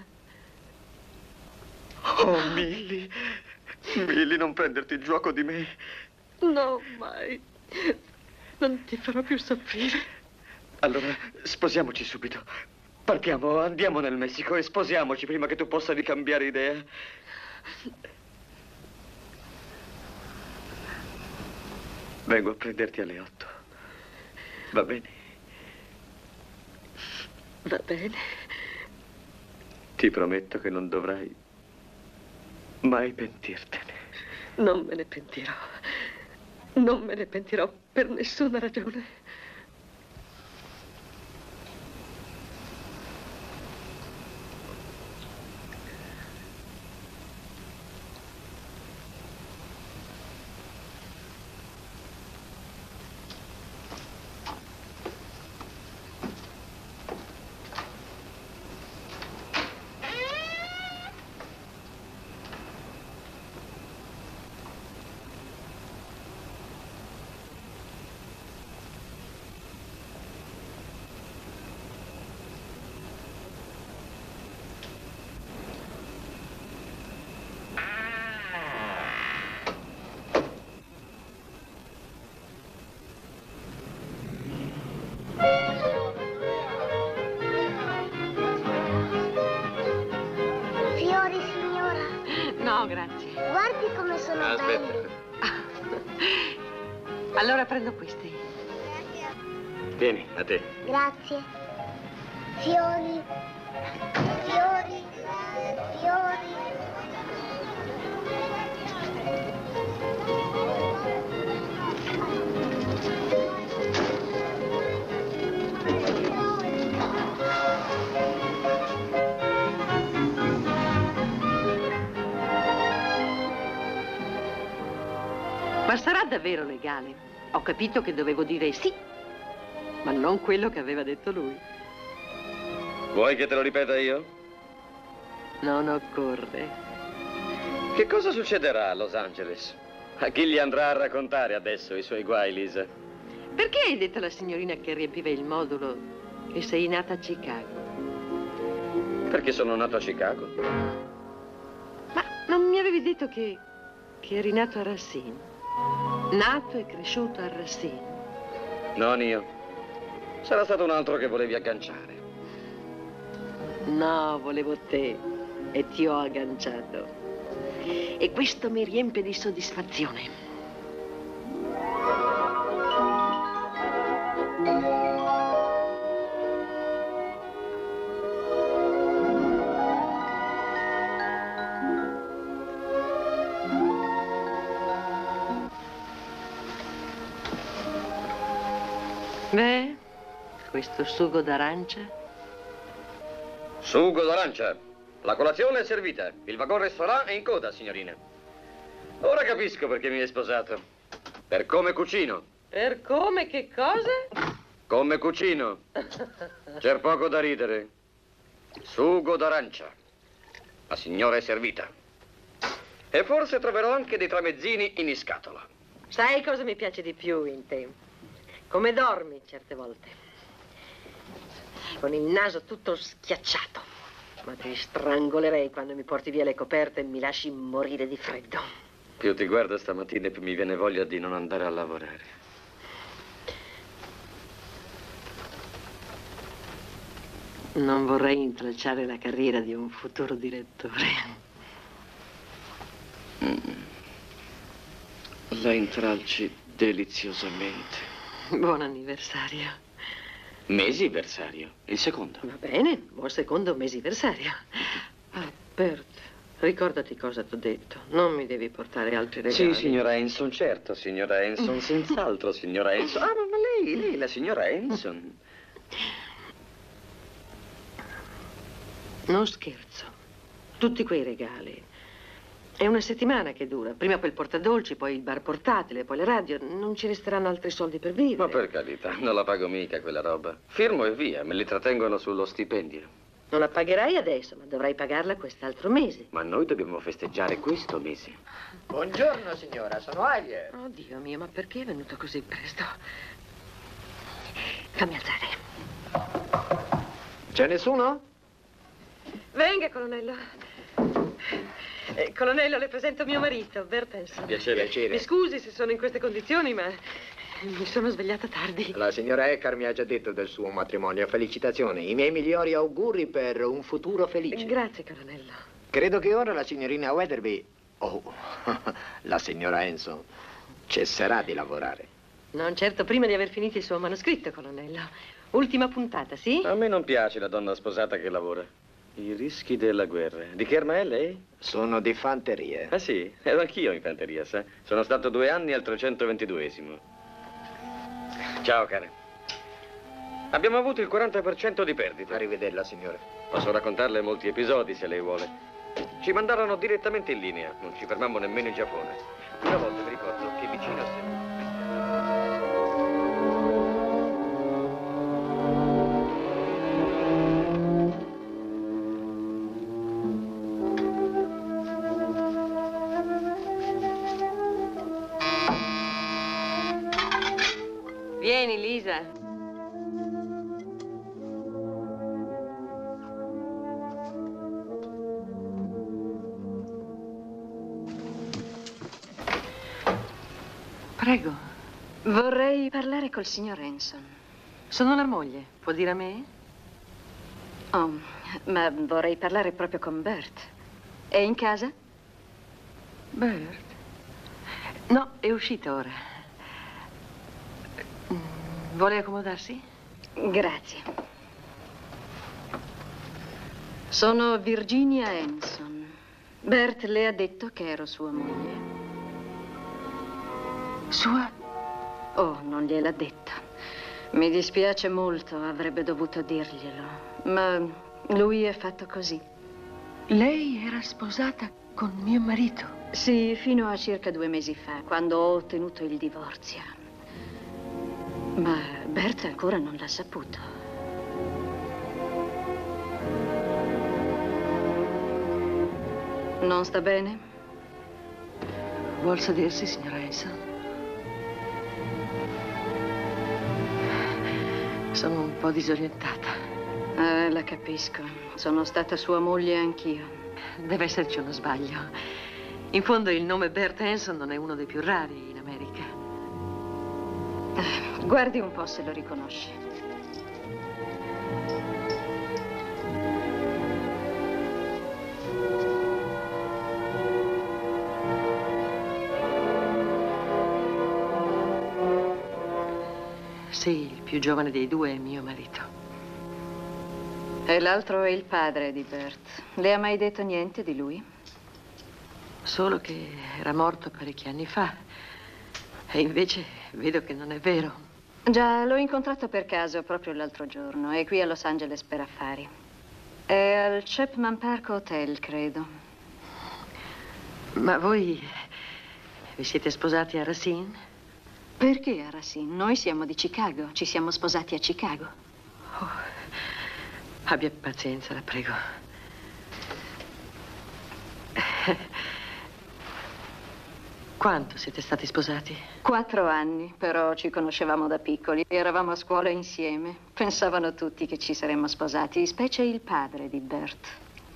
Oh, Milly. Milly, non prenderti il gioco di me. No, mai. Non ti farò più soffrire. Allora, sposiamoci subito. Partiamo, andiamo nel Messico e sposiamoci prima che tu possa ricambiare idea. Vengo a prenderti alle 8. Va bene? Va bene. Ti prometto che non dovrai mai pentirtene. Non me ne pentirò. Non me ne pentirò per nessuna ragione. No, grazie. Guardi come sono belli. Allora prendo questi. Vieni, a te. Grazie. Fiori. Fiori. Fiori. Ma sarà davvero legale? Ho capito che dovevo dire sì, ma non quello che aveva detto lui. Vuoi che te lo ripeta io? Non occorre. Che cosa succederà a Los Angeles? A chi gli andrà a raccontare adesso i suoi guai, Lisa? Perché hai detto alla signorina che riempiva il modulo che sei nata a Chicago? Perché sono nato a Chicago. Ma non mi avevi detto che eri nato a Racine? Nato e cresciuto a Racine. Non io. Sarà stato un altro che volevi agganciare. No, volevo te e ti ho agganciato. E questo mi riempie di soddisfazione. Beh, questo sugo d'arancia? Sugo d'arancia. La colazione è servita. Il wagon restaurant è in coda, signorina. Ora capisco perché mi hai sposato. Per come cucino. Per come che cosa? Come cucino. C'è poco da ridere. Sugo d'arancia. La signora è servita. E forse troverò anche dei tramezzini in scatola. Sai cosa mi piace di più in te? Come dormi certe volte. Con il naso tutto schiacciato. Ma ti strangolerei quando mi porti via le coperte e mi lasci morire di freddo. Più ti guardo stamattina, più mi viene voglia di non andare a lavorare. Non vorrei intralciare la carriera di un futuro direttore. La intralci deliziosamente. Buon anniversario. Mesiversario, il secondo. Va bene, buon secondo mesiversario. Ah, Bert, ricordati cosa t'ho detto. Non mi devi portare altri regali. Sì, signora Hanson, certo, signora Hanson, senz'altro, signora Hanson. Ah, ma lei, la signora Hanson. Non scherzo. Tutti quei regali. È una settimana che dura. Prima quel portadolci, poi il bar portatile, poi la radio. Non ci resteranno altri soldi per vivere. Ma per carità, non la pago mica quella roba. Firmo e via, me li trattengono sullo stipendio. Non la pagherai adesso, ma dovrai pagarla quest'altro mese. Ma noi dobbiamo festeggiare questo mese. Buongiorno, signora, sono Ayer. Oh, Dio mio, ma perché è venuto così presto? Fammi alzare. C'è nessuno? Venga, colonnello. Colonnello, le presento mio marito, Bert Hanson. Piacere. Mi scusi se sono in queste condizioni, ma mi sono svegliata tardi. La signora Eckhart mi ha già detto del suo matrimonio. Felicitazioni. I miei migliori auguri per un futuro felice. Grazie, colonnello. Credo che ora la signorina Weatherby, la signora Hanson, cesserà di lavorare. Non certo prima di aver finito il suo manoscritto, colonnello. Ultima puntata, sì? A me non piace la donna sposata che lavora. I rischi della guerra. Di che arma è lei? Sono di fanteria. Ah sì? Ero anch'io in fanteria, sa? Sono stato 2 anni al 322esimo. Ciao, care. Abbiamo avuto il 40% di perdite. Arrivederla, signore. Posso raccontarle molti episodi, se lei vuole. Ci mandarono direttamente in linea. Non ci fermammo nemmeno in Giappone. Una volta mi ricordo che vicino a sé... Vieni, Lisa. Prego. Vorrei parlare col signor Hanson. Sono la moglie. Può dire a me? Oh, ma vorrei parlare proprio con Bert. È in casa? Bert? No, è uscita ora. Vuole accomodarsi? Grazie. Sono Virginia Hanson. Bert le ha detto che ero sua moglie. Sua? Oh, non gliel'ha detta. Mi dispiace molto, avrebbe dovuto dirglielo. Ma lui è fatto così. Lei era sposata con mio marito? Sì, fino a circa 2 mesi fa, quando ho ottenuto il divorzio. Ma Bert ancora non l'ha saputo. Non sta bene? Vuol sedersi, signora Hanson? Sono un po' disorientata. La capisco. Sono stata sua moglie anch'io. Deve esserci uno sbaglio. In fondo il nome Bert Hanson non è uno dei più rari in America. Guardi un po' se lo riconosce. Sì, il più giovane dei 2 è mio marito. E l'altro è il padre di Bert. Le ha mai detto niente di lui? Solo che era morto parecchi anni fa. E invece vedo che non è vero. Già, l'ho incontrato per caso proprio l'altro giorno. È qui a Los Angeles per affari. È al Chapman Park Hotel, credo. Ma voi vi siete sposati a Racine? Perché a Racine? Noi siamo di Chicago. Ci siamo sposati a Chicago. Oh, abbia pazienza, la prego. Quanto siete stati sposati? 4 anni, però ci conoscevamo da piccoli. Eravamo a scuola insieme. Pensavano tutti che ci saremmo sposati, specie il padre di Bert.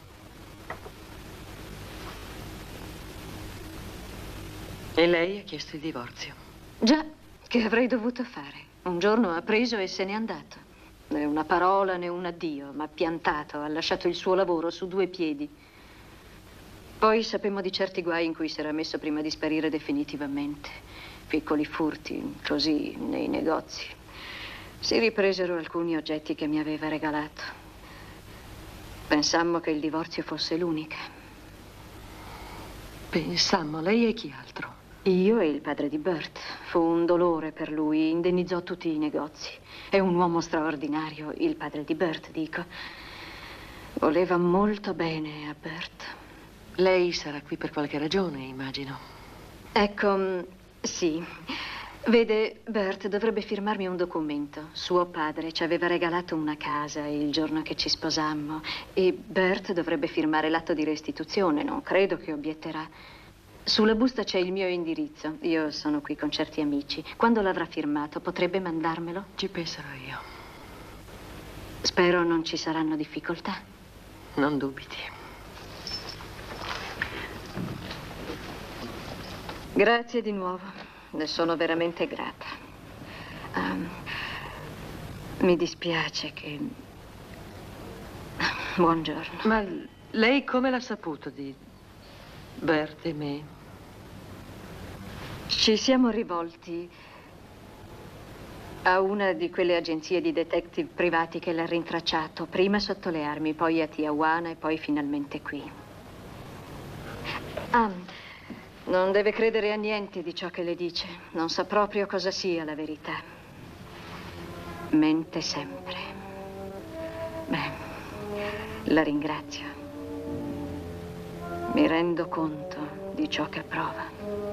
E lei ha chiesto il divorzio? Già, che avrei dovuto fare? Un giorno ha preso e se n'è andato. Né una parola né un addio, ma piantato, ha lasciato il suo lavoro su 2 piedi. Poi sapemmo di certi guai in cui si era messo prima di sparire definitivamente. Piccoli furti, così, nei negozi. Si ripresero alcuni oggetti che mi aveva regalato. Pensammo che il divorzio fosse l'unica. Pensammo, lei e chi altro? Io e il padre di Bert. Fu un dolore per lui, indennizzò tutti i negozi. È un uomo straordinario, il padre di Bert, dico. Voleva molto bene a Bert. Lei sarà qui per qualche ragione, immagino. Ecco, sì. Vede, Bert dovrebbe firmarmi un documento. Suo padre ci aveva regalato una casa il giorno che ci sposammo e Bert dovrebbe firmare l'atto di restituzione. Non credo che obietterà. Sulla busta c'è il mio indirizzo. Io sono qui con certi amici. Quando l'avrà firmato, potrebbe mandarmelo? Ci penserò io. Spero non ci saranno difficoltà. Non dubiti. Grazie di nuovo, ne sono veramente grata. Mi dispiace che... Buongiorno. Ma lei come l'ha saputo di Bert e me? Ci siamo rivolti a una di quelle agenzie di detective privati che l'ha rintracciato, prima sotto le armi, poi a Tijuana e poi finalmente qui. Non deve credere a niente di ciò che le dice. Non sa proprio cosa sia la verità. Mente sempre. Beh, la ringrazio. Mi rendo conto di ciò che prova.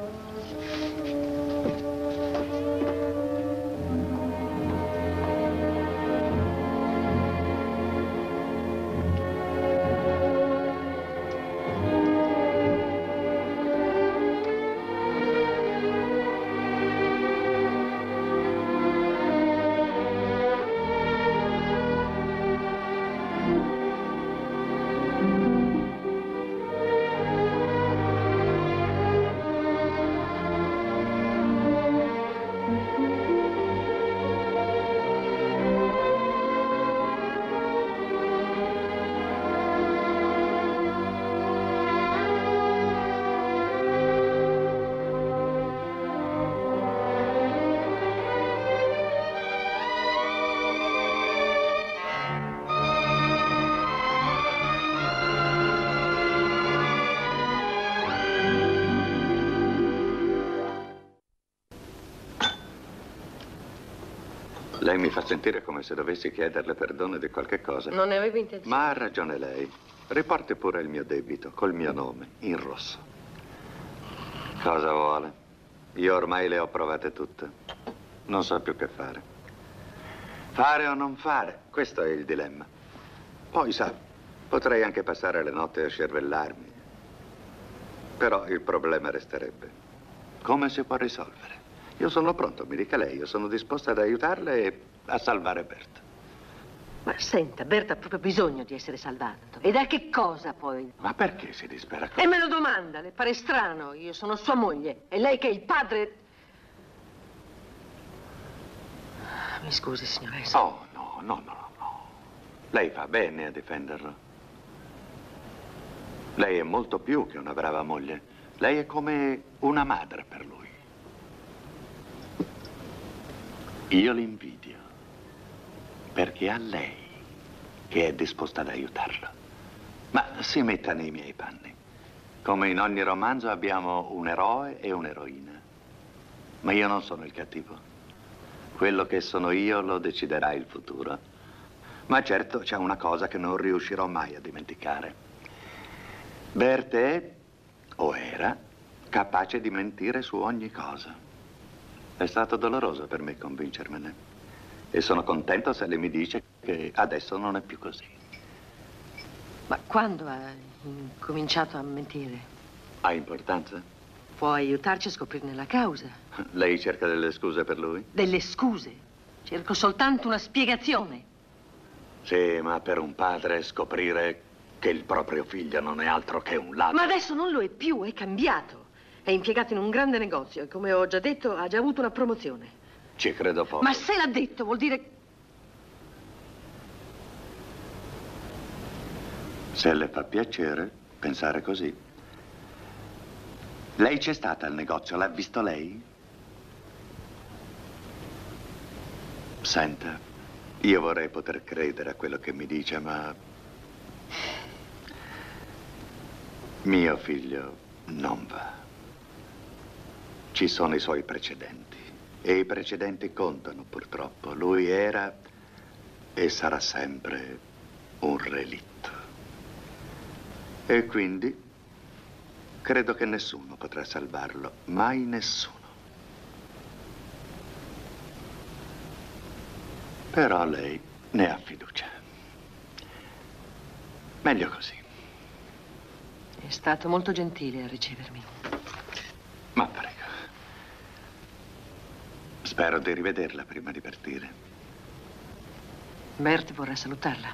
Lei mi fa sentire come se dovessi chiederle perdono di qualche cosa. Non ne avevo intenzione. Ma ha ragione lei. Riporti pure il mio debito, col mio nome, in rosso. Cosa vuole? Io ormai le ho provate tutte. Non so più che fare. Fare o non fare? Questo è il dilemma. Poi, sa, potrei anche passare le notti a scervellarmi. Però il problema resterebbe. Come si può risolvere? Io sono pronto, mi dica lei. Io sono disposto ad aiutarle e a salvare Bert. Ma senta, Bert ha proprio bisogno di essere salvato. E da che cosa poi? Ma perché si dispera così? E me lo domanda, le pare strano? Io sono sua moglie. E lei che è il padre... Mi scusi, signoressa. Oh, no. Lei fa bene a difenderlo. Lei è molto più che una brava moglie. Lei è come una madre per lui. Io l'invidio, perché è lei che è disposta ad aiutarlo. Ma si metta nei miei panni. Come in ogni romanzo abbiamo un eroe e un'eroina. Ma io non sono il cattivo. Quello che sono io lo deciderà il futuro. Ma certo c'è una cosa che non riuscirò mai a dimenticare. Bert è, o era, capace di mentire su ogni cosa. È stato doloroso per me convincermene. E sono contento se lei mi dice che adesso non è più così. Ma quando ha cominciato a mentire? Ha importanza? Può aiutarci a scoprirne la causa. Lei cerca delle scuse per lui? Delle scuse? Cerco soltanto una spiegazione. Sì, ma per un padre scoprire che il proprio figlio non è altro che un ladro. Ma adesso non lo è più, è cambiato. È impiegato in un grande negozio e, come ho già detto, ha già avuto una promozione. Ci credo poco. Ma se l'ha detto, vuol dire... Se le fa piacere pensare così. Lei c'è stata al negozio, l'ha visto lei? Senta, io vorrei poter credere a quello che mi dice, ma... mio figlio non va. Ci sono i suoi precedenti. E i precedenti contano, purtroppo. Lui era e sarà sempre un relitto. E quindi credo che nessuno potrà salvarlo. Mai nessuno. Però lei ne ha fiducia. Meglio così. È stato molto gentile a ricevermi. Ma prego. Spero di rivederla prima di partire. Bert vorrà salutarla.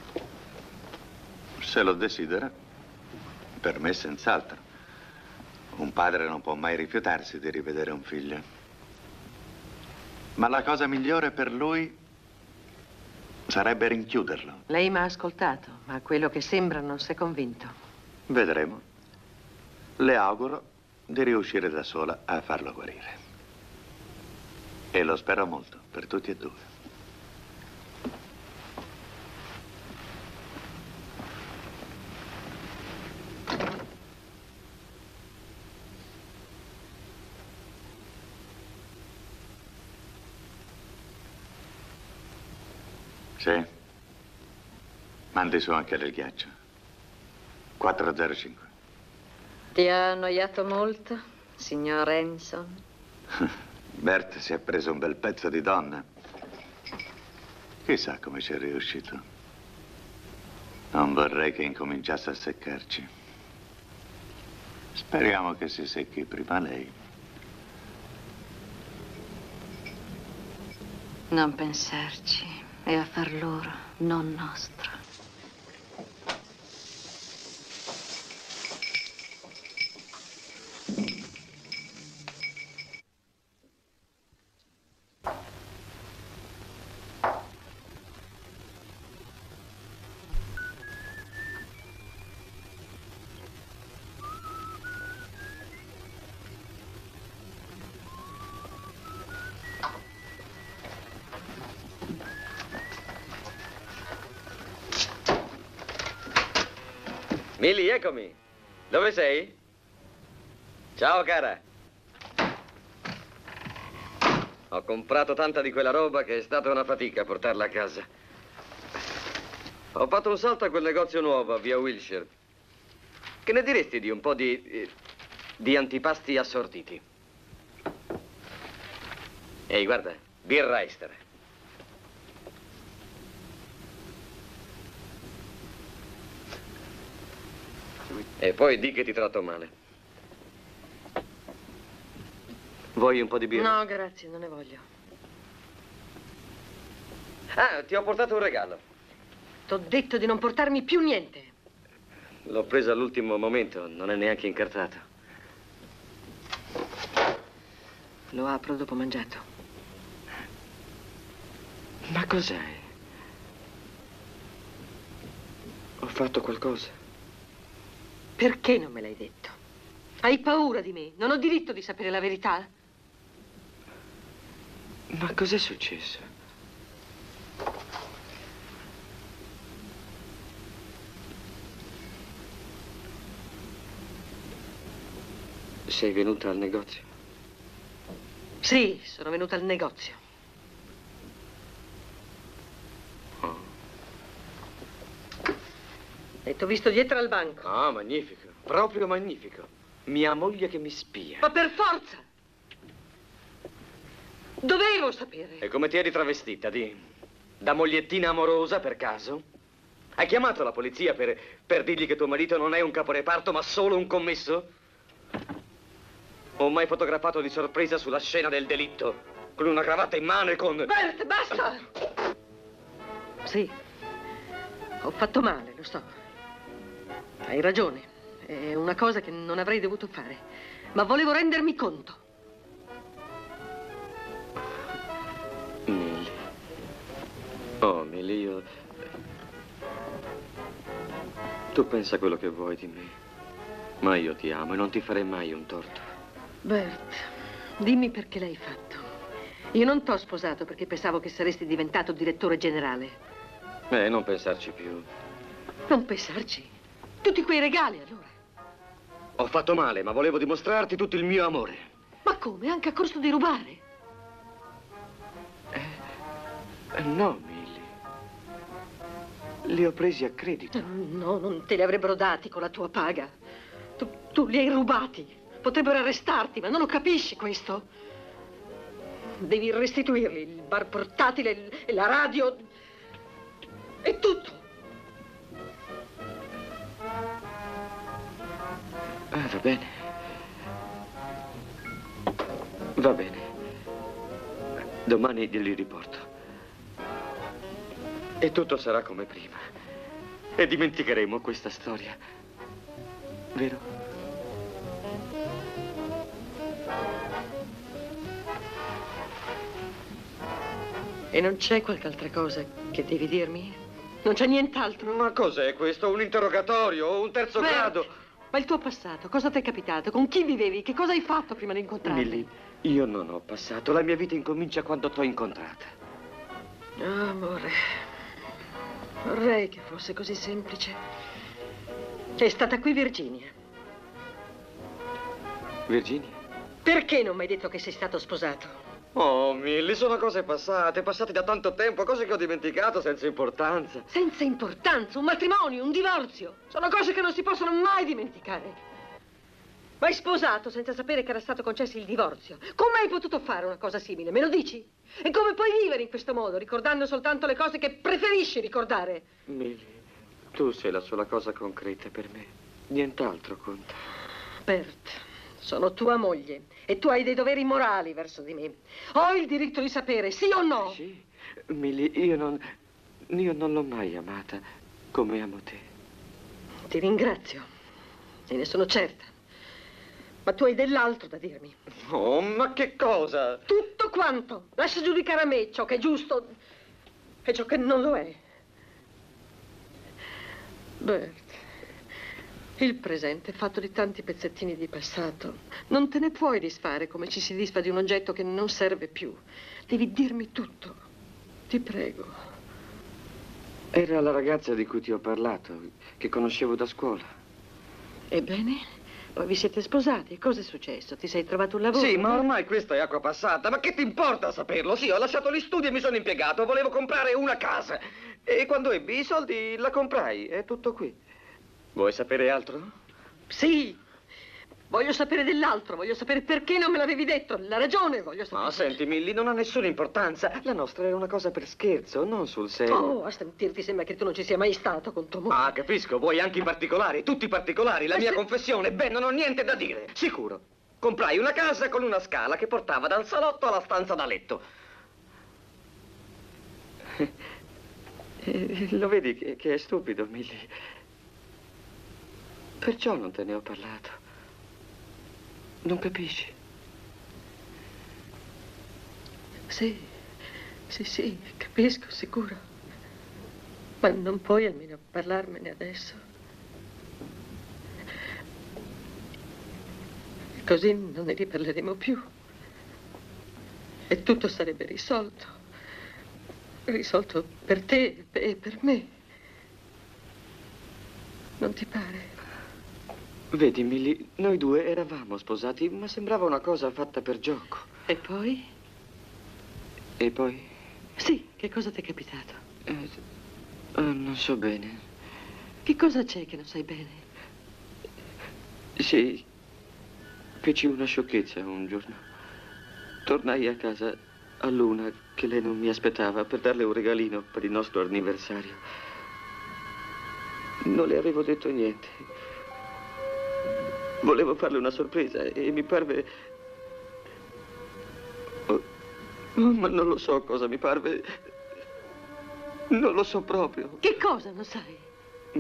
Se lo desidera, per me senz'altro. Un padre non può mai rifiutarsi di rivedere un figlio. Ma la cosa migliore per lui sarebbe rinchiuderlo. Lei mi ha ascoltato, ma quello che sembra non si è convinto. Vedremo. Le auguro di riuscire da sola a farlo guarire. E lo spero molto, per tutti e due. Sì. Mandi su anche del ghiaccio. 405. Ti ha annoiato molto, signor Hanson? Bert si è preso un bel pezzo di donna. Chissà come ci è riuscito. Non vorrei che incominciasse a seccarci. Speriamo che si secchi prima lei. Non pensarci. È affar loro, non nostro. Milly, eccomi. Dove sei? Ciao, cara. Ho comprato tanta di quella roba che è stata una fatica portarla a casa. Ho fatto un salto a quel negozio nuovo a via Wilshire. Che ne diresti di un po' di antipasti assortiti? Ehi, guarda, birra estera. E poi di che ti tratto male. Vuoi un po' di birra? No, grazie, non ne voglio. Ah, ti ho portato un regalo. T'ho detto di non portarmi più niente. L'ho preso all'ultimo momento, non è neanche incartato. Lo apro dopo mangiato. Ma cos'è? Ho fatto qualcosa? Perché non me l'hai detto? Hai paura di me? Non ho diritto di sapere la verità? Ma cos'è successo? Sei venuta al negozio? Sì, sono venuta al negozio. E t'ho visto dietro al banco. Ah, magnifico, proprio magnifico. Mia moglie che mi spia. Ma per forza! Dovevo sapere. E come ti eri travestita, da mogliettina amorosa, per caso? Hai chiamato la polizia per dirgli che tuo marito non è un caporeparto, ma solo un commesso? Ho mai fotografato di sorpresa sulla scena del delitto, con una cravatta in mano e con... Bert, basta! Sì, ho fatto male, lo so. Hai ragione, è una cosa che non avrei dovuto fare, ma volevo rendermi conto. Milly. Oh, Milly, io... Tu pensa quello che vuoi di me, ma io ti amo e non ti farei mai un torto. Bert, dimmi perché l'hai fatto. Io non t'ho sposato perché pensavo che saresti diventato direttore generale. Non pensarci più. Non pensarci? Tutti quei regali, allora? Ho fatto male, ma volevo dimostrarti tutto il mio amore. Ma come? Anche a costo di rubare? No, Milly. Li ho presi a credito. No, non te li avrebbero dati con la tua paga. Tu li hai rubati. Potrebbero arrestarti, ma non lo capisci questo? Devi restituirli, il bar portatile, la radio e tutto. Va bene. Va bene. Domani glieli riporto. E tutto sarà come prima. E dimenticheremo questa storia. Vero? E non c'è qualche altra cosa che devi dirmi? Non c'è nient'altro? Ma cos'è questo? Un interrogatorio? Un terzo grado? Ma il tuo passato, cosa ti è capitato? Con chi vivevi? Che cosa hai fatto prima di incontrarmi? Milly, io non ho passato. La mia vita incomincia quando t'ho incontrata. Oh, amore, vorrei che fosse così semplice. È stata qui Virginia. Virginia? Perché non mi hai detto che sei stato sposato? Oh, Milly, sono cose passate da tanto tempo, cose che ho dimenticato senza importanza. Senza importanza? Un matrimonio, un divorzio. Sono cose che non si possono mai dimenticare. Ma hai sposato senza sapere che era stato concesso il divorzio. Come hai potuto fare una cosa simile? Me lo dici? E come puoi vivere in questo modo, ricordando soltanto le cose che preferisci ricordare? Milly, tu sei la sola cosa concreta per me. Nient'altro conta. Bert, sono tua moglie e tu hai dei doveri morali verso di me. Ho il diritto di sapere, sì o no? Sì. Milly, io non l'ho mai amata come amo te. Ti ringrazio, e ne sono certa. Ma tu hai dell'altro da dirmi. Oh, ma che cosa? Tutto quanto. Lascia giudicare a me ciò che è giusto e ciò che non lo è. Bert, il presente è fatto di tanti pezzettini di passato. Non te ne puoi disfare come ci si disfa di un oggetto che non serve più. Devi dirmi tutto. Ti prego. Era la ragazza di cui ti ho parlato, che conoscevo da scuola. Ebbene? Poi vi siete sposati e cosa è successo? Ti sei trovato un lavoro? Sì, ma ormai questa è acqua passata. Ma che ti importa saperlo? Sì, ho lasciato gli studi e mi sono impiegato. Volevo comprare una casa. E quando ebbi i soldi la comprai. È tutto qui. Vuoi sapere altro? Sì. Voglio sapere dell'altro. Voglio sapere perché non me l'avevi detto. La ragione voglio sapere. No, senti, Milly, non ha nessuna importanza. La nostra era una cosa per scherzo, non sul serio. Oh, a sentirti sembra che tu non ci sia mai stato con tua moglie. Ah, capisco. Vuoi anche i particolari, tutti i particolari. La mia confessione. Beh, non ho niente da dire. Sicuro. Comprai una casa con una scala che portava dal salotto alla stanza da letto. Lo vedi che è stupido, Milly? Perciò non te ne ho parlato. Non capisci? Sì, capisco, sicuro. Ma non puoi almeno parlarmene adesso? Così non ne riparleremo più. E tutto sarebbe risolto. Risolto per te e per me. Non ti pare? Vedi, Milly, noi due eravamo sposati, ma sembrava una cosa fatta per gioco. E poi? E poi? Sì, che cosa ti è capitato? Non so bene. Che cosa c'è che non sai bene? Sì, feci una sciocchezza un giorno. Tornai a casa a Luna, che lei non mi aspettava, per darle un regalino per il nostro anniversario. Non le avevo detto niente. Volevo farle una sorpresa e mi parve... Oh, ma non lo so cosa mi parve. Non lo so proprio. Che cosa non sai? Ma...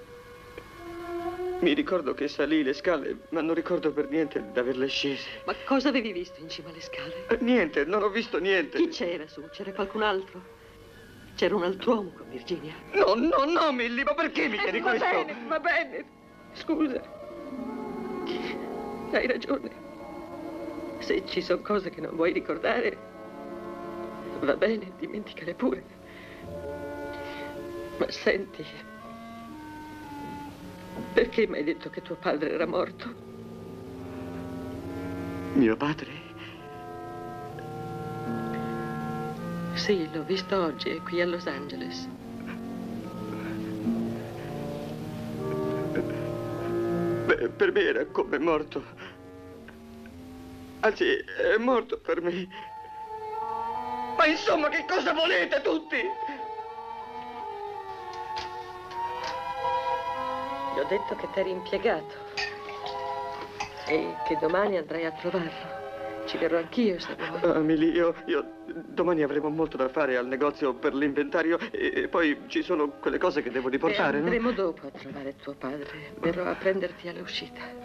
mi ricordo che salii le scale, ma non ricordo per niente di averle scese. Ma cosa avevi visto in cima alle scale? Niente, non ho visto niente. Chi c'era su? C'era qualcun altro? C'era un altro uomo con Virginia? No, Milly, ma perché mi chiedi questo? Va bene. Scusa. Hai ragione. Se ci sono cose che non vuoi ricordare, va bene, dimenticale pure. Ma senti, perché mi hai detto che tuo padre era morto? Mio padre? Sì, l'ho visto oggi, è qui a Los Angeles. Beh, per me era come morto. Anzi, è morto per me. Ma insomma, che cosa volete tutti? Gli ho detto che t'eri impiegato e che domani andrai a trovarlo. Ci verrò anch'io, se vuoi. Milly, io domani avremo molto da fare al negozio per l'inventario e poi ci sono quelle cose che devo riportare, no? Andremo dopo a trovare tuo padre. Verrò a prenderti all'uscita.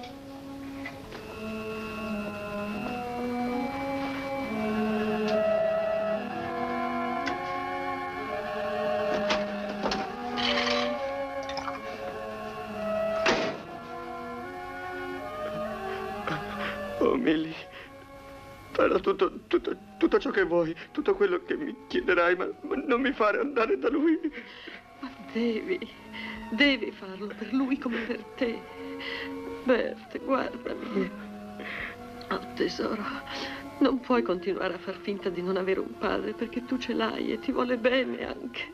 Oh, Milly, farò tutto ciò che vuoi, tutto quello che mi chiederai, ma non mi fare andare da lui. Ma devi farlo per lui come per te. Bert, guardami. Oh, tesoro, non puoi continuare a far finta di non avere un padre, perché tu ce l'hai e ti vuole bene anche.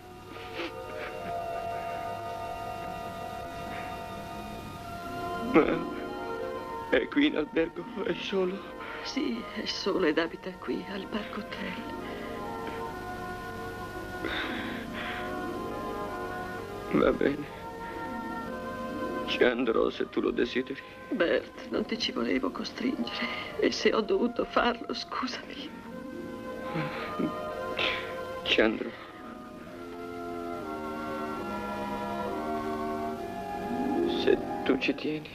Ma è qui in albergo? È solo? Sì, è solo ed abita qui, al Park Hotel. Va bene. Ci andrò se tu lo desideri. Bert, non ti ci volevo costringere. E se ho dovuto farlo, scusami. Ci andrò. Se tu ci tieni.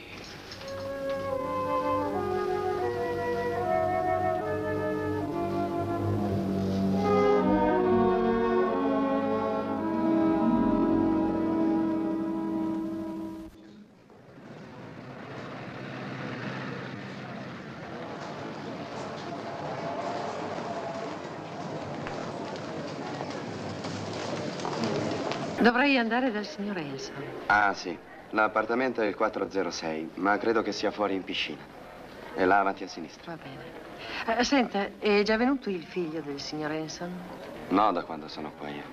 Dovrei andare dal signor Enson. Ah, sì. L'appartamento è il 406, ma credo che sia fuori in piscina. È là avanti a sinistra. Va bene. Senta, è già venuto il figlio del signor Enson? No, da quando sono qua io.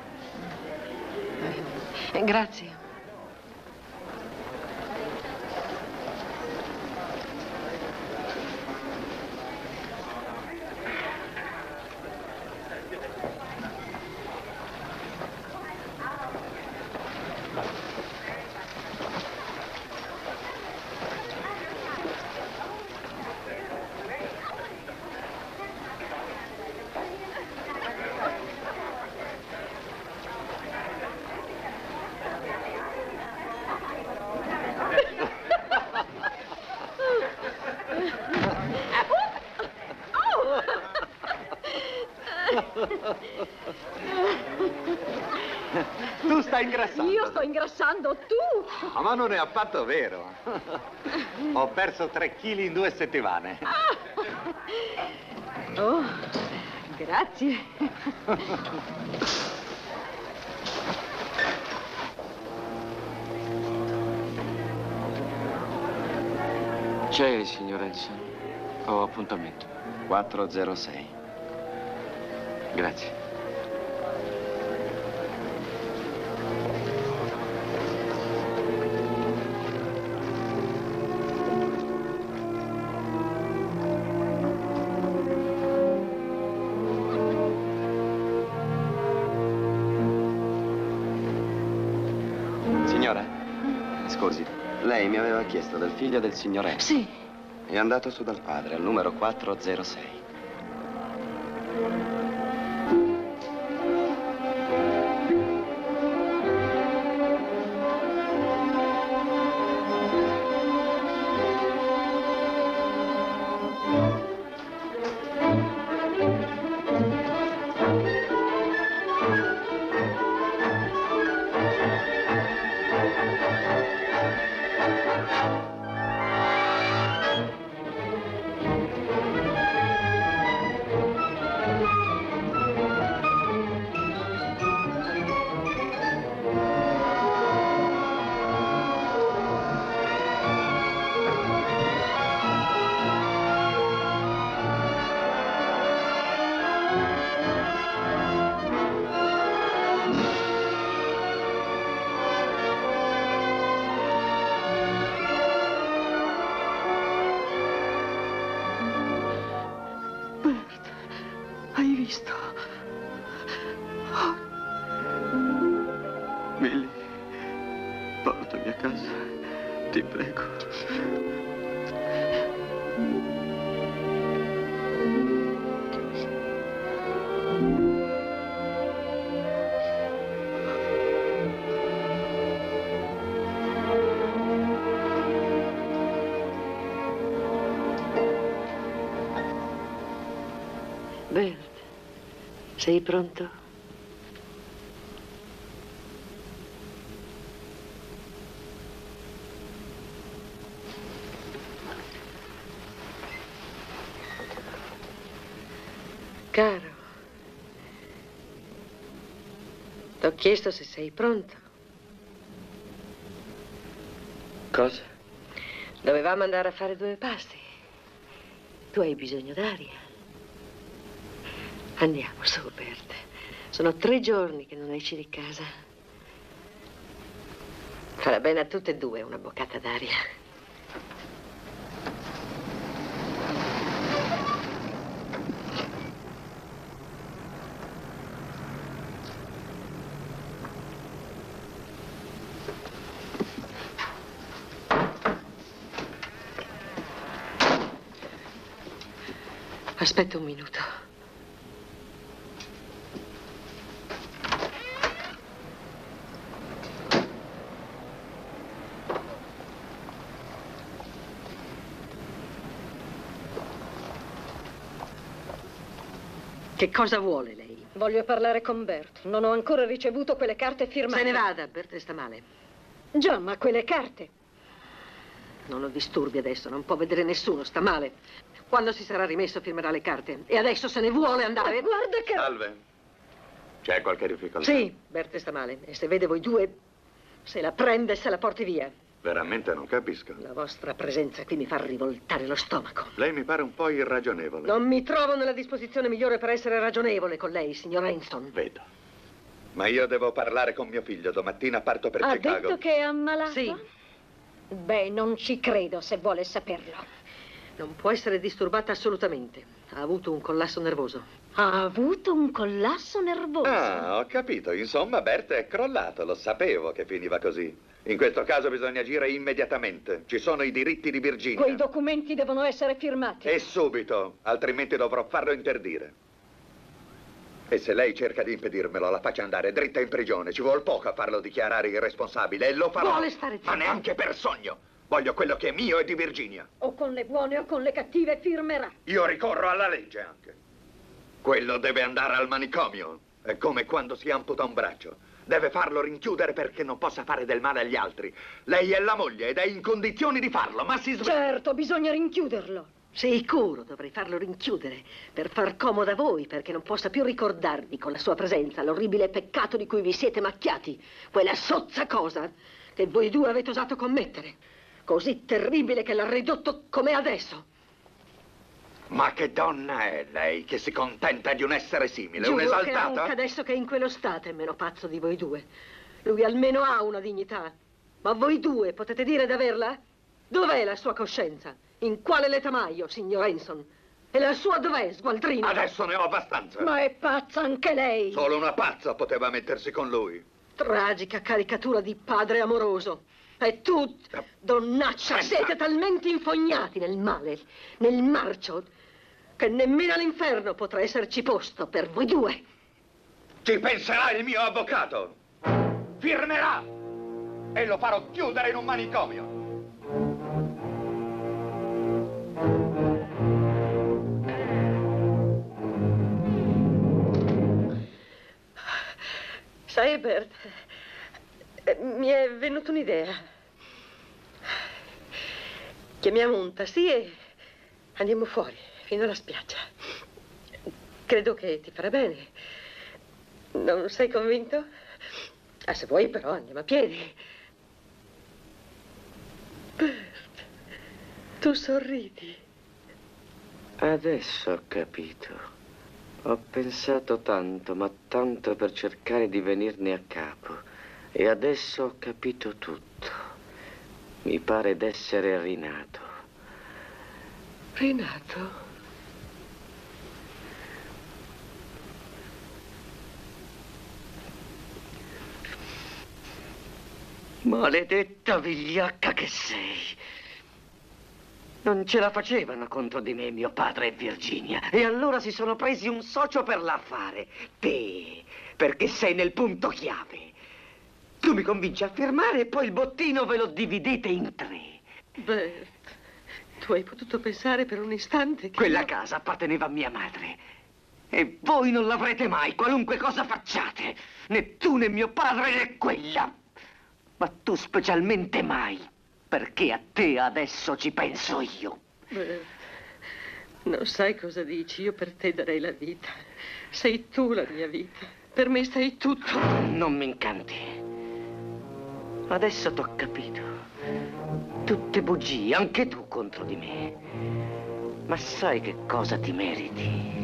Grazie. Tu stai ingrassando. Io sto ingrassando, tu! No, ma non è affatto vero. Ho perso 3 chili in 2 settimane. Oh, grazie. C'è il signor Enson. Ho appuntamento. 406. Grazie. Scusi, lei mi aveva chiesto del figlio del signor Enzo. Sì. È andato su dal padre, al numero 406. Hai visto? Oh. Milly, portami a casa, ti prego. Bert, sei pronto? Caro, t'ho chiesto se sei pronto. Cosa? Dovevamo andare a fare 2 passi. Tu hai bisogno d'aria. Andiamo su, Bert. Sono 3 giorni che non esci di casa. Farà bene a tutte e 2 una boccata d'aria. Aspetta un minuto. Che cosa vuole lei? Voglio parlare con Bert. Non ho ancora ricevuto quelle carte firmate. Se ne vada, Bert sta male. Già, ma quelle carte... Non lo disturbi adesso, non può vedere nessuno, sta male. Quando si sarà rimesso firmerà le carte. E adesso se ne vuole andare. Ma guarda che... Salve. C'è qualche difficoltà? Sì, Bert sta male. E se vede voi 2, se la prende e se la porti via. Veramente non capisco. La vostra presenza qui mi fa rivoltare lo stomaco. Lei mi pare un po' irragionevole. Non mi trovo nella disposizione migliore per essere ragionevole con lei, signor Hanson. Vedo. Ma io devo parlare con mio figlio. Domattina parto per Ha Chicago. detto che è ammalato? Sì. Beh, non ci credo se vuole saperlo. Non può essere disturbata assolutamente. Ha avuto un collasso nervoso. Ha avuto un collasso nervoso? Ah, ho capito. Insomma, Bert è crollato. Lo sapevo che finiva così. In questo caso bisogna agire immediatamente. Ci sono i diritti di Virginia. Quei documenti devono essere firmati. E subito, altrimenti dovrò farlo interdire. E se lei cerca di impedirmelo, la faccia andare dritta in prigione. Ci vuole poco a farlo dichiarare irresponsabile e lo farò. Vuole stare zitto. Ma neanche per sogno. Voglio quello che è mio e di Virginia. O con le buone o con le cattive firmerà. Io ricorro alla legge anche. Quello deve andare al manicomio. È come quando si amputa un braccio. Deve farlo rinchiudere perché non possa fare del male agli altri. Lei è la moglie ed è in condizioni di farlo, ma si Certo, bisogna rinchiuderlo. Sicuro, dovrei farlo rinchiudere per far comodo a voi, perché non possa più ricordarvi con la sua presenza l'orribile peccato di cui vi siete macchiati, quella sozza cosa che voi 2 avete osato commettere, così terribile che l'ha ridotto com'è adesso. Ma che donna è lei che si contenta di un essere simile? Giuro che Un'esaltata? anche adesso che è in quello stato è meno pazzo di voi 2. Lui almeno ha una dignità. Ma voi 2 potete dire di averla? Dov'è la sua coscienza? In quale letamaio, signor Hanson? E la sua dov'è, sgualdrino? Adesso ne ho abbastanza. Ma è pazza anche lei. Solo una pazza poteva mettersi con lui. Tragica caricatura di padre amoroso. E tu, donnaccia, siete talmente infognati nel male, nel marcio, che nemmeno all'inferno potrà esserci posto per voi due. Ci penserà il mio avvocato. Firmerà. E lo farò chiudere in un manicomio. Sai, Bert, mi è venuta un'idea. Chiamiamo un taxi e andiamo fuori, fino alla spiaggia. Credo che ti farà bene. Non sei convinto? Se vuoi, però, andiamo a piedi. Bert, tu sorridi. Adesso ho capito. Ho pensato tanto, ma tanto per cercare di venirne a capo. E adesso ho capito tutto. Mi pare d'essere rinato. Rinato? Maledetta vigliacca che sei. Non ce la facevano contro di me mio padre e Virginia. E allora si sono presi un socio per l'affare. Te, perché sei nel punto chiave. Tu mi convinci a firmare e poi il bottino ve lo dividete in 3. Bert, tu hai potuto pensare per un istante che... Quella casa apparteneva a mia madre. E voi non l'avrete mai, qualunque cosa facciate. Né tu né mio padre né quella. Ma tu specialmente mai. Perché a te adesso ci penso io. Bert, non sai cosa dici. Io per te darei la vita. Sei tu la mia vita. Per me sei tutto. Non mi incanti. Adesso t'ho capito. Tutte bugie, anche tu contro di me. Ma sai che cosa ti meriti?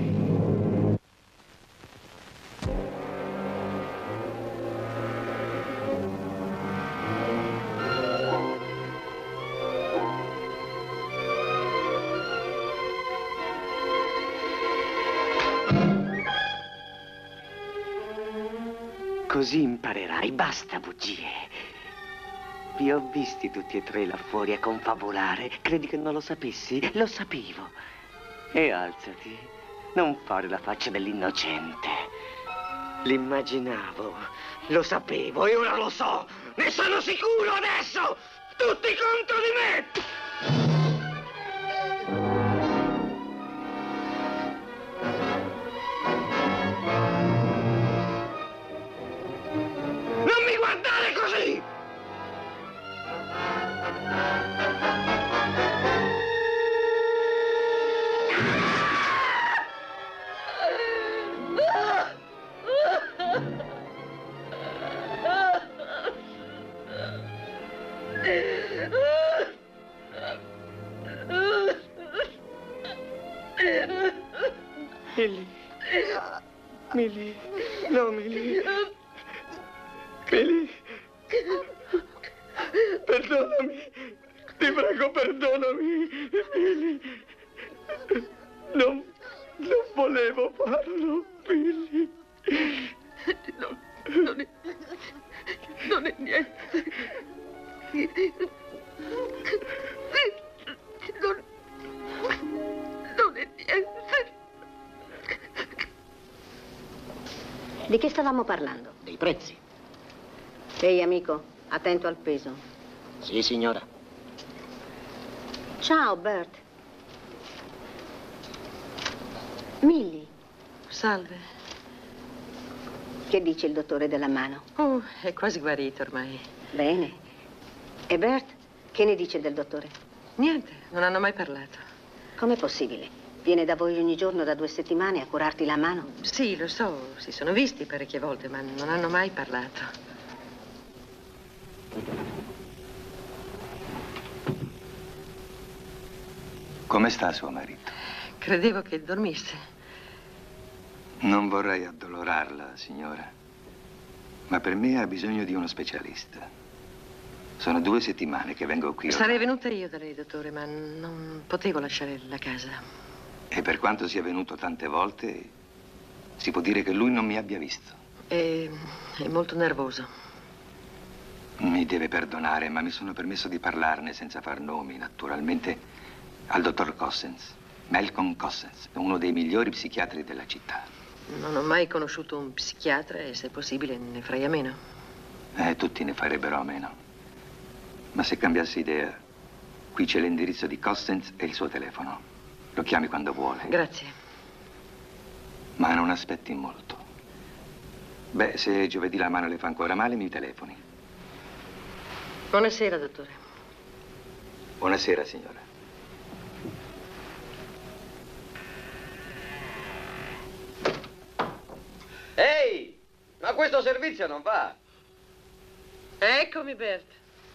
Così imparerai, basta bugie. Vi ho visti tutti e 3 là fuori a confabulare. Credi che non lo sapessi? Lo sapevo. E alzati, non fare la faccia dell'innocente. L'immaginavo, lo sapevo e ora lo so. Ne sono sicuro adesso! Tutti contro di me! Così! Milly. Milly. No, Milly. Milly. Perdonami, ti prego, perdonami, Billy. Non volevo farlo, Billy. Non è niente. Non è niente. Di che stavamo parlando? Dei prezzi. Ehi, amico, attento al peso. Sì, signora. Ciao, Bert. Milly. Salve. Che dice il dottore della mano? Oh, è quasi guarito ormai. Bene. E Bert? Che ne dice del dottore? Niente, non hanno mai parlato. Com'è possibile? Viene da voi ogni giorno da 2 settimane a curarti la mano? Sì, lo so, si sono visti parecchie volte, ma non hanno mai parlato. Come sta suo marito? Credevo che dormisse. Non vorrei addolorarla, signora, ma per me ha bisogno di uno specialista. Sono 2 settimane che vengo qui. Sarei venuta io da lei, dottore, ma non potevo lasciare la casa. E per quanto sia venuto tante volte, si può dire che lui non mi abbia visto. È molto nervoso. Mi deve perdonare, ma mi sono permesso di parlarne senza far nomi, naturalmente, al dottor Cossens. Malcolm Cossens, uno dei migliori psichiatri della città. Non ho mai conosciuto un psichiatra e, se possibile, ne farei a meno. Tutti ne farebbero a meno. Ma se cambiassi idea, qui c'è l'indirizzo di Cossens e il suo telefono. Lo chiami quando vuole. Grazie. Ma non aspetti molto. Beh, se giovedì la mano le fa ancora male, mi telefoni. Buonasera, dottore. Buonasera, signora. Ehi! Ma questo servizio non va! Eccomi, Bert.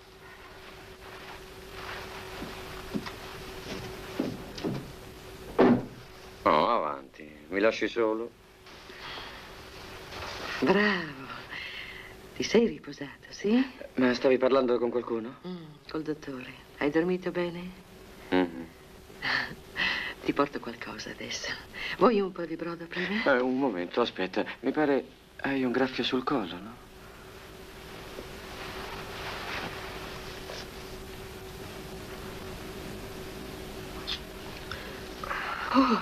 Oh, avanti. Mi lasci solo? Bravo. Ti sei riposato, sì? Ma stavi parlando con qualcuno? Col dottore. Hai dormito bene? Mm-hmm. Ti porto qualcosa adesso. Vuoi un po' di brodo prima? Un momento, aspetta. Mi pare hai un graffio sul collo, no? Oh.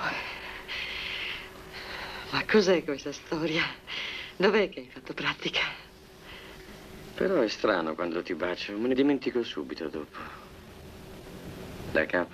Ma cos'è questa storia? Dov'è che hai fatto pratica? Però è strano quando ti bacio. Me ne dimentico subito dopo. Da capo.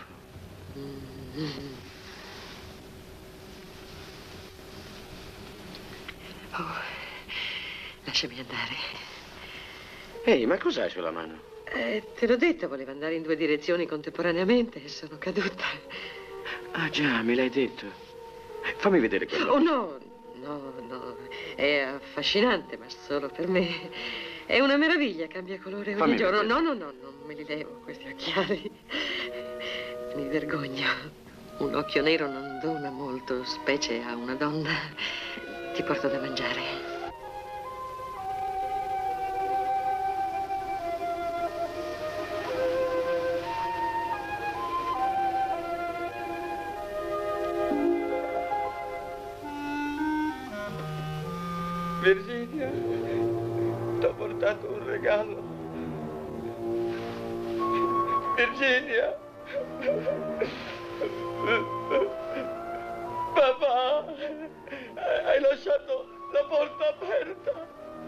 Oh, lasciami andare. Ehi, ma cos'hai sulla mano? Te l'ho detto, volevo andare in 2 direzioni contemporaneamente e sono caduta. Ah già, me l'hai detto. Fammi vedere quello. Oh no, no, è affascinante, ma solo per me. È una meraviglia, cambia colore ogni Fammi giorno. vedere. No, non me li levo questi occhiali. Mi vergogno. Un occhio nero non dona molto, specie a una donna. Ti porto da mangiare. Virginia, t'ho portato un regalo. Virginia. Papà, hai lasciato la porta aperta.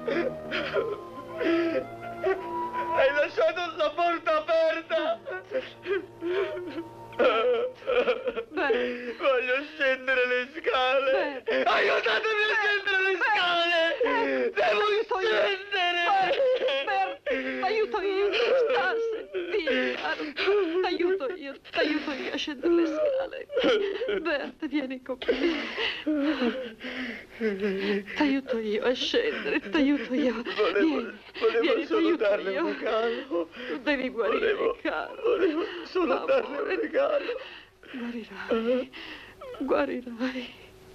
Hai lasciato la porta aperta. Voglio scendere le scale. Aiutatemi a scendere le scale. Devo scendere. Bert, t'aiuto io. T'aiuto io a scendere le scale. Bert, vieni con me. T'aiuto io a scendere, t'aiuto io. Volevo solo darle un regalo. Devi guarire, caro. Volevo solo darle un regalo. Guarirai.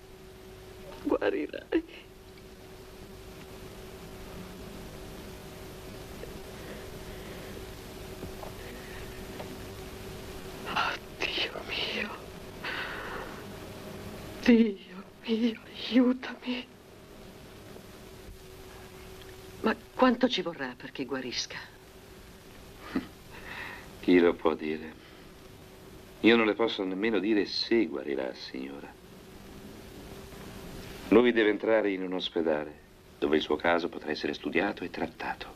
Oh, Dio mio, aiutami. Ma quanto ci vorrà perché guarisca? Chi lo può dire? Io non le posso nemmeno dire se guarirà, signora. Lui deve entrare in un ospedale dove il suo caso potrà essere studiato e trattato.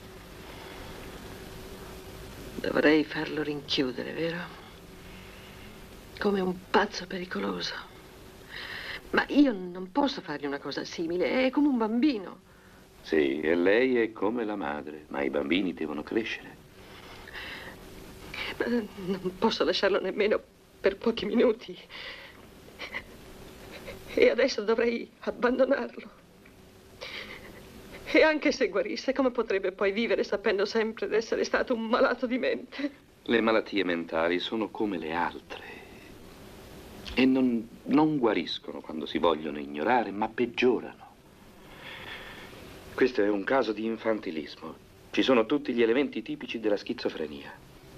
Dovrei farlo rinchiudere, vero? Come un pazzo pericoloso. Ma io non posso fargli una cosa simile, è come un bambino. Sì, e lei è come la madre, ma i bambini devono crescere. Ma non posso lasciarlo nemmeno per pochi minuti. E adesso dovrei abbandonarlo. E anche se guarisse, come potrebbe poi vivere sapendo sempre di essere stato un malato di mente? Le malattie mentali sono come le altre e non guariscono quando si vogliono ignorare, ma peggiorano. Questo è un caso di infantilismo. Ci sono tutti gli elementi tipici della schizofrenia.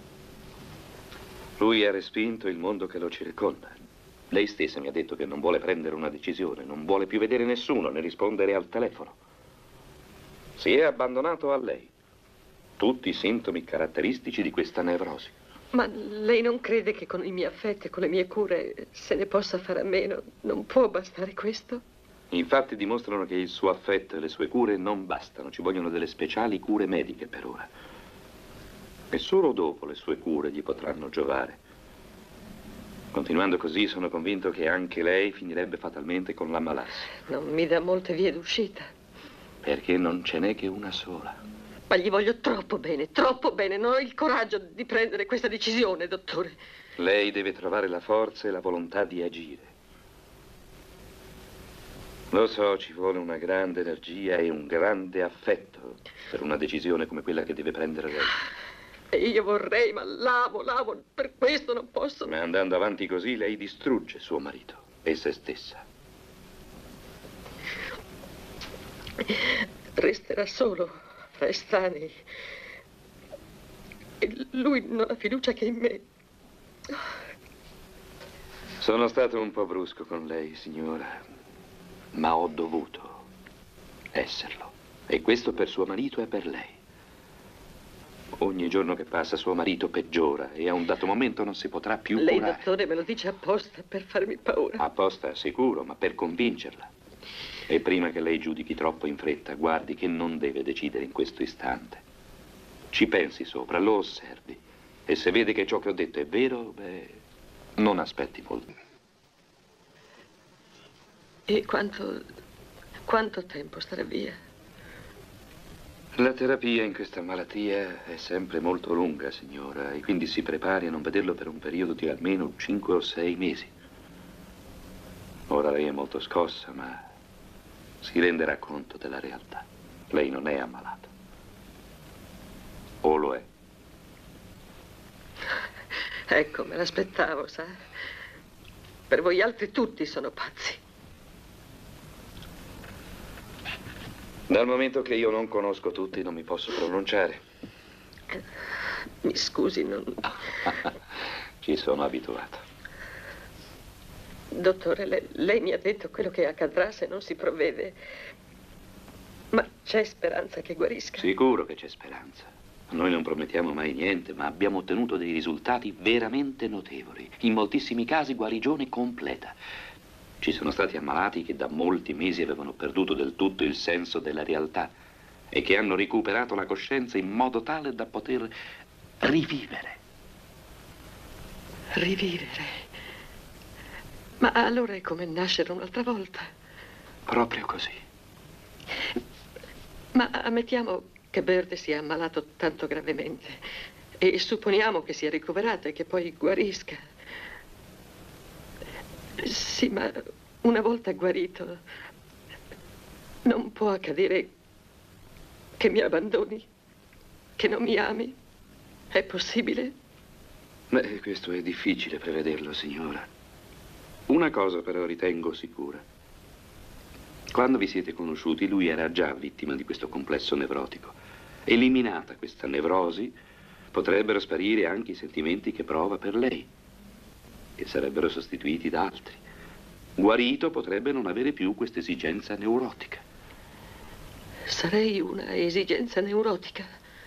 Lui ha respinto il mondo che lo circonda. Lei stessa mi ha detto che non vuole prendere una decisione, non vuole più vedere nessuno né rispondere al telefono. Si è abbandonato a lei. tutti sintomi caratteristici di questa nevrosi. Ma lei non crede che con i miei affetti e con le mie cure se ne possa fare a meno? Non può bastare questo? Infatti dimostrano che il suo affetto e le sue cure non bastano, ci vogliono delle speciali cure mediche per ora. E solo dopo le sue cure gli potranno giovare. Continuando così, sono convinto che anche lei finirebbe fatalmente con l'ammalarsi. Non mi dà molte vie d'uscita. Perché non ce n'è che una sola. Ma gli voglio troppo bene, non ho il coraggio di prendere questa decisione, dottore. Lei deve trovare la forza e la volontà di agire. Lo so, ci vuole una grande energia e un grande affetto per una decisione come quella che deve prendere lei. E io vorrei, ma lavo, per questo non posso. Ma andando avanti così, lei distrugge suo marito e se stessa. Resterà solo fra estranei. E lui non ha fiducia che in me. Sono stato un po' brusco con lei, signora, ma ho dovuto esserlo. E questo per suo marito e per lei. Ogni giorno che passa suo marito peggiora e a un dato momento non si potrà più curare. Lei, dottore, me lo dice apposta per farmi paura. Apposta, sicuro, ma per convincerla. E prima che lei giudichi troppo in fretta, guardi che non deve decidere in questo istante. Ci pensi sopra, lo osservi. E se vede che ciò che ho detto è vero, beh, non aspetti molto. E quanto tempo starà via? La terapia in questa malattia è sempre molto lunga, signora, e quindi si prepari a non vederlo per un periodo di almeno 5 o 6 mesi. Ora lei è molto scossa, ma si renderà conto della realtà. Lei non è ammalata. O lo è? Ecco, me l'aspettavo, sa? Per voi altri tutti sono pazzi. Dal momento che io non conosco tutti, non mi posso pronunciare. Mi scusi, non... Ci sono abituato. Dottore, lei mi ha detto quello che accadrà se non si provvede. Ma c'è speranza che guarisca? Sicuro che c'è speranza. Noi non promettiamo mai niente, ma abbiamo ottenuto dei risultati veramente notevoli. In moltissimi casi guarigione completa. Ci sono stati ammalati che da molti mesi avevano perduto del tutto il senso della realtà e che hanno recuperato la coscienza in modo tale da poter rivivere. Rivivere? Ma allora è come nascere un'altra volta? Proprio così. Ma ammettiamo che Bird sia ammalato tanto gravemente e supponiamo che sia ricoverato e che poi guarisca. Sì, ma una volta guarito non può accadere che mi abbandoni, che non mi ami. È possibile? Beh, questo è difficile prevederlo, signora. Una cosa però ritengo sicura. Quando vi siete conosciuti, lui era già vittima di questo complesso nevrotico. Eliminata questa nevrosi, potrebbero sparire anche i sentimenti che prova per lei, che sarebbero sostituiti da altri. Guarito potrebbe non avere più questa esigenza neurotica. Sarei una esigenza neurotica?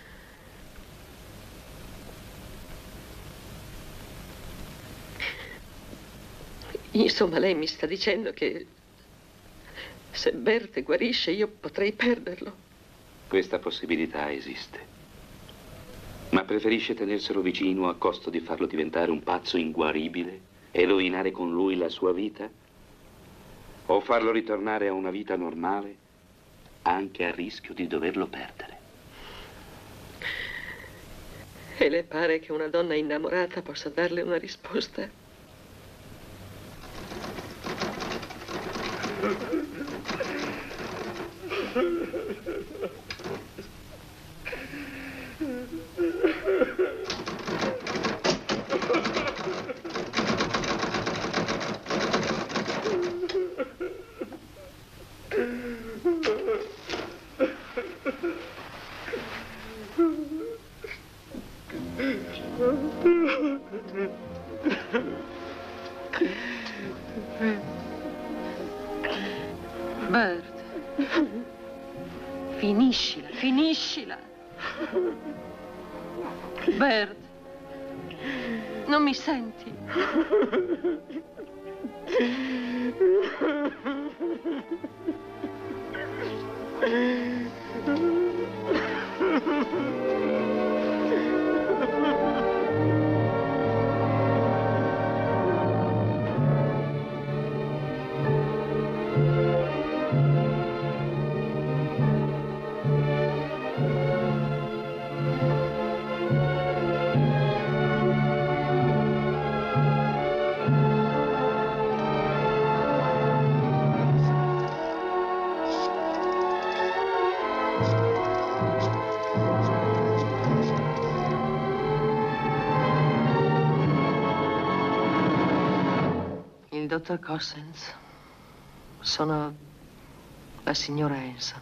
Insomma, lei mi sta dicendo che se Bert guarisce io potrei perderlo. Questa possibilità esiste. Ma preferisce tenerselo vicino a costo di farlo diventare un pazzo inguaribile e rovinare con lui la sua vita? O farlo ritornare a una vita normale anche a rischio di doverlo perdere? E le pare che una donna innamorata possa darle una risposta? Bert, finiscila. Bert, non mi senti? Il dottor Cossens. Sono la signora Hanson.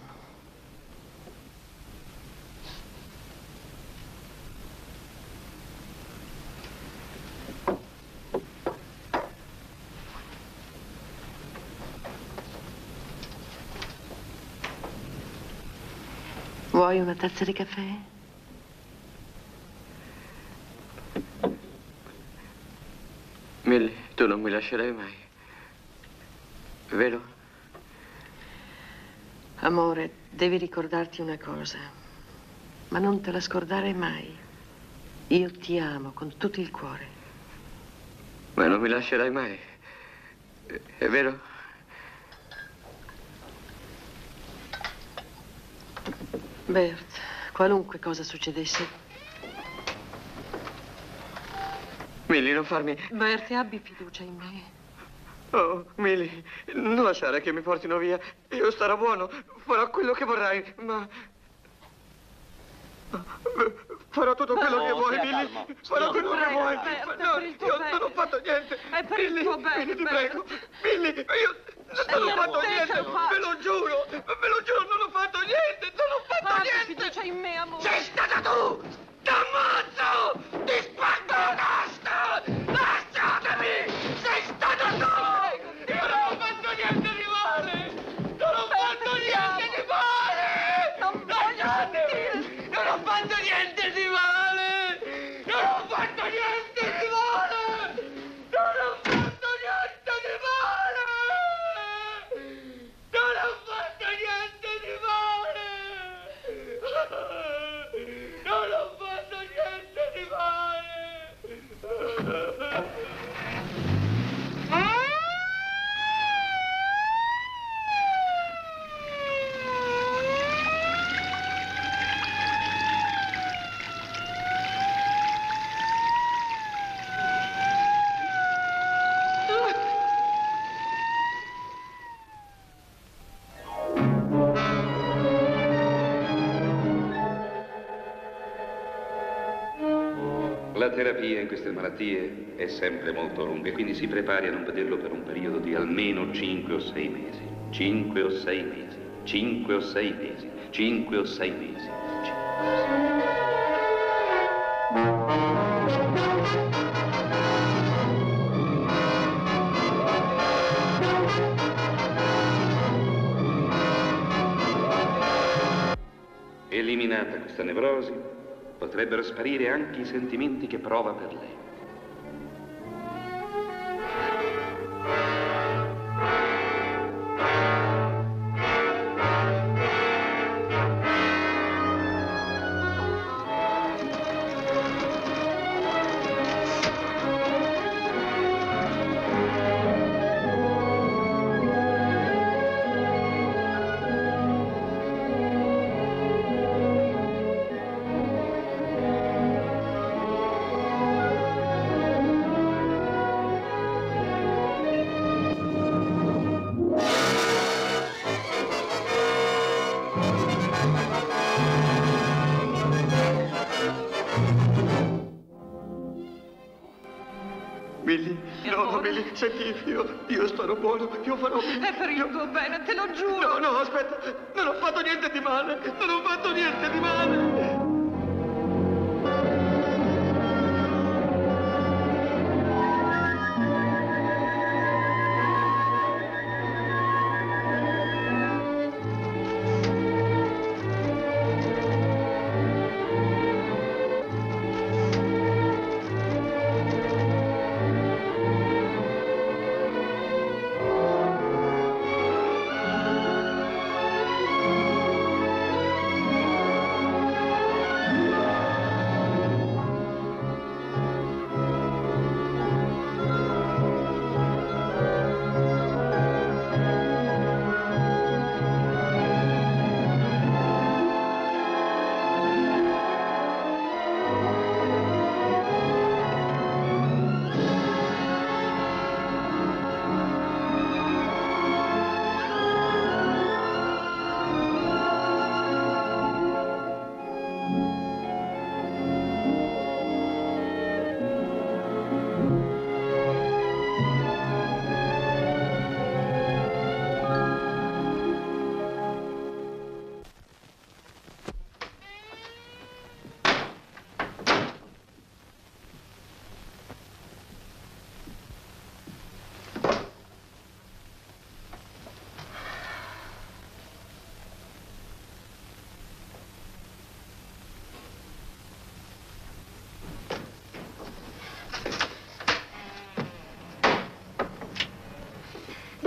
Vuoi una tazza di caffè? Millie, tu non mi lascerai mai. Vero? Amore, devi ricordarti una cosa, ma non te la scordare mai. Io ti amo con tutto il cuore. Ma non mi lascerai mai. È vero? Bert, qualunque cosa succedesse. Millie, non farmi... Bert, abbi fiducia in me. Oh, Millie, non lasciare che mi portino via. Io starò buono, farò quello che vorrai, ma... Farò tutto quello che vuoi, Millie. Farò quello che vuoi. No, io non ho fatto niente. È per il tuo bene, Millie, ti prego. Millie, io non ho fatto niente. Ve lo giuro, non ho fatto niente. Non ho fatto niente. Abbi fiducia in me, amore. Sei stata tu! T'ammazzo! Ti spacco la testa! Lasciatemi! Sei stata tu! Io non ho fatto niente di male! Non ho fatto niente di male! Non voglio sentire! Non ho fatto niente di male! Non ho fatto niente di male! Non ho fatto niente di male! Non ho fatto niente di male! Non ho fatto niente di male! La terapia in queste malattie è sempre molto lunga e quindi si prepari a non vederlo per un periodo di almeno 5 o 6 mesi. 5 o 6 mesi. 5 o 6 mesi. 5 o 6 mesi. Eliminata questa nevrosi, potrebbero sparire anche i sentimenti che prova per lei. Millie, no, Millie, senti, io starò buono, io farò... È per il tuo bene, te lo giuro. No, aspetta, non ho fatto niente di male, non ho fatto niente di male.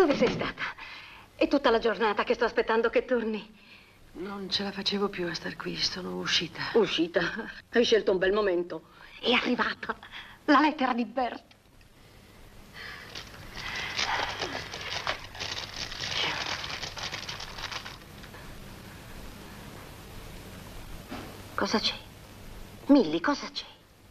Dove sei stata? È tutta la giornata che sto aspettando che torni. Non ce la facevo più a star qui, sono uscita. Uscita? Hai scelto un bel momento. È arrivata la lettera di Bert. Cosa c'è? Milly, cosa c'è?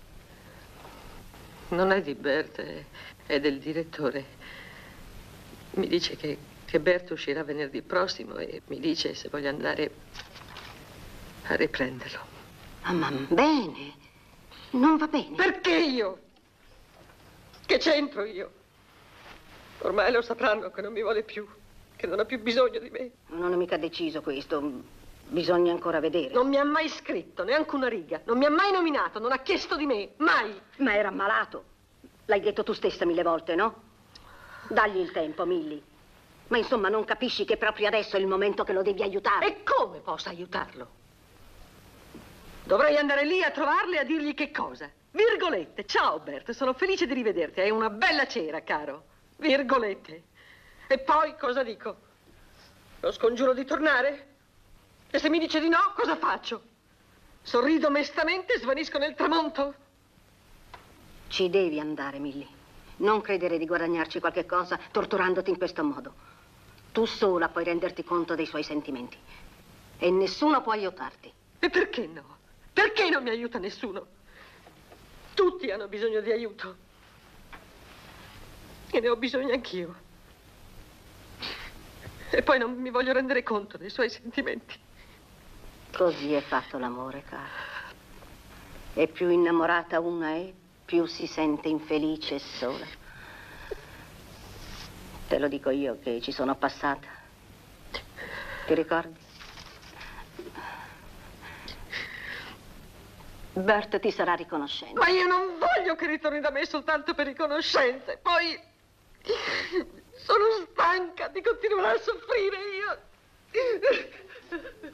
Non è di Bert, è del direttore. Mi dice che Bert uscirà venerdì prossimo e mi dice se voglio andare a riprenderlo. Ah, ma bene. Non va bene. Perché io? Che c'entro io? Ormai lo sapranno che non mi vuole più, che non ha più bisogno di me. Non ho mica deciso questo. Bisogna ancora vedere. Non mi ha mai scritto, neanche una riga. Non mi ha mai nominato, non ha chiesto di me, mai. Ma era ammalato. L'hai detto tu stessa 1000 volte, no? Dagli il tempo, Milly. Ma insomma, non capisci che proprio adesso è il momento che lo devi aiutare? E come posso aiutarlo? Dovrei andare lì a trovarlo e a dirgli che cosa? Virgolette. Ciao, Bert, sono felice di rivederti. È una bella cera, caro. Virgolette. E poi cosa dico? Lo scongiuro di tornare? E se mi dice di no, cosa faccio? Sorrido mestamente e svanisco nel tramonto? Ci devi andare, Milly. Non credere di guadagnarci qualche cosa torturandoti in questo modo. Tu sola puoi renderti conto dei suoi sentimenti. E nessuno può aiutarti. E perché no? Perché non mi aiuta nessuno? Tutti hanno bisogno di aiuto. E ne ho bisogno anch'io. E poi non mi voglio rendere conto dei suoi sentimenti. Così è fatto l'amore, cara. E più innamorata una è, più si sente infelice e sola. Te lo dico io che ci sono passata. Ti ricordi? Bert ti sarà riconoscente. Ma io non voglio che ritorni da me soltanto per riconoscenza. Poi sono stanca di continuare a soffrire io.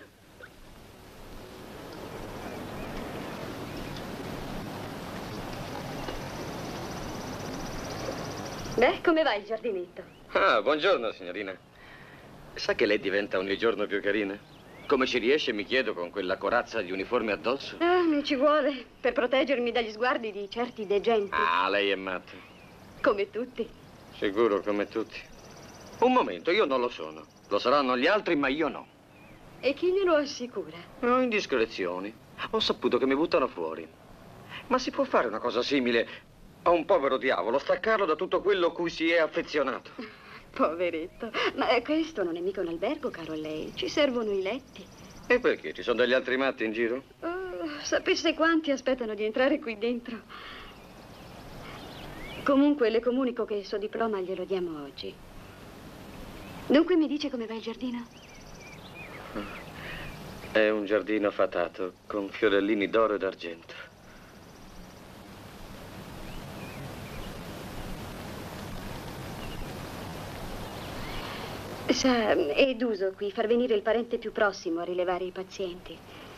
Beh, come va il giardinetto? Ah, buongiorno, signorina. Sa che lei diventa ogni giorno più carina? Come ci riesce, mi chiedo, con quella corazza di uniforme addosso? Ah, non ci vuole, per proteggermi dagli sguardi di certi degenti. Ah, lei è matta. Come tutti. Sicuro, come tutti. Un momento, io non lo sono. Lo saranno gli altri, ma io no. E chi glielo assicura? Ho indiscrezioni. Ho saputo che mi buttano fuori. Ma si può fare una cosa simile a un povero diavolo, staccarlo da tutto quello cui si è affezionato? Poveretto. Ma questo non è mica un albergo, caro lei. Ci servono i letti. E perché? Ci sono degli altri matti in giro? Oh, sapesse quanti aspettano di entrare qui dentro. Comunque le comunico che il suo diploma glielo diamo oggi. Dunque mi dice come va il giardino? È un giardino fatato, con fiorellini d'oro e d'argento. Sa, è d'uso qui far venire il parente più prossimo a rilevare i pazienti.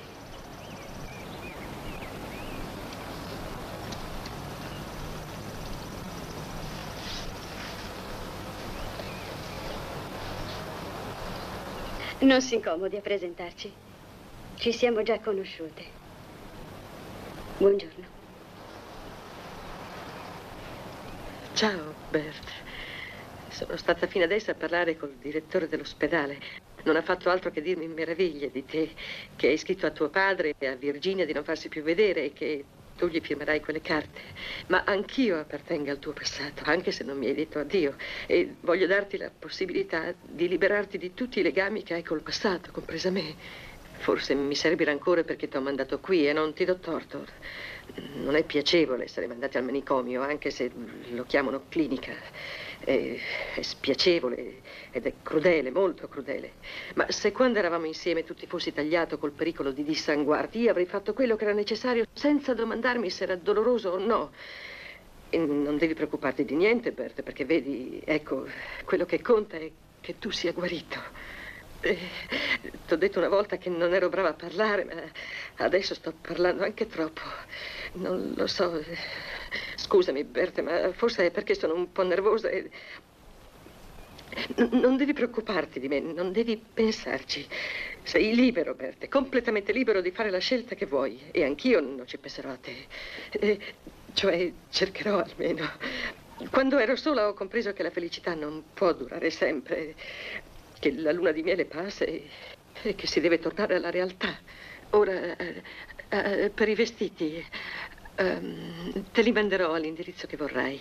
Non si incomodi a presentarci. Ci siamo già conosciute. Buongiorno. Ciao, Bert. Sono stata fino adesso a parlare col direttore dell'ospedale. Non ha fatto altro che dirmi meraviglie di te, che hai scritto a tuo padre e a Virginia di non farsi più vedere e che tu gli firmerai quelle carte. Ma anch'io appartengo al tuo passato, anche se non mi hai detto addio. E voglio darti la possibilità di liberarti di tutti i legami che hai col passato, compresa me. Forse mi servi rancore perché ti ho mandato qui e non ti do torto. Non è piacevole essere mandati al manicomio, anche se lo chiamano clinica. È spiacevole ed è crudele, molto crudele. Ma se quando eravamo insieme tu ti fossi tagliato col pericolo di dissanguarti, io avrei fatto quello che era necessario senza domandarmi se era doloroso o no. E non devi preoccuparti di niente, Bert, perché vedi, ecco, quello che conta è che tu sia guarito. T'ho detto una volta che non ero brava a parlare, ma adesso sto parlando anche troppo. Non lo so. Scusami, Bert, ma forse è perché sono un po' nervosa e Non devi preoccuparti di me, non devi pensarci. Sei libero, Bert, completamente libero di fare la scelta che vuoi. E anch'io non ci penserò a te. Cioè, cercherò almeno. Quando ero sola ho compreso che la felicità non può durare sempre, che la luna di miele passa e che si deve tornare alla realtà. Ora, per i vestiti, te li manderò all'indirizzo che vorrai.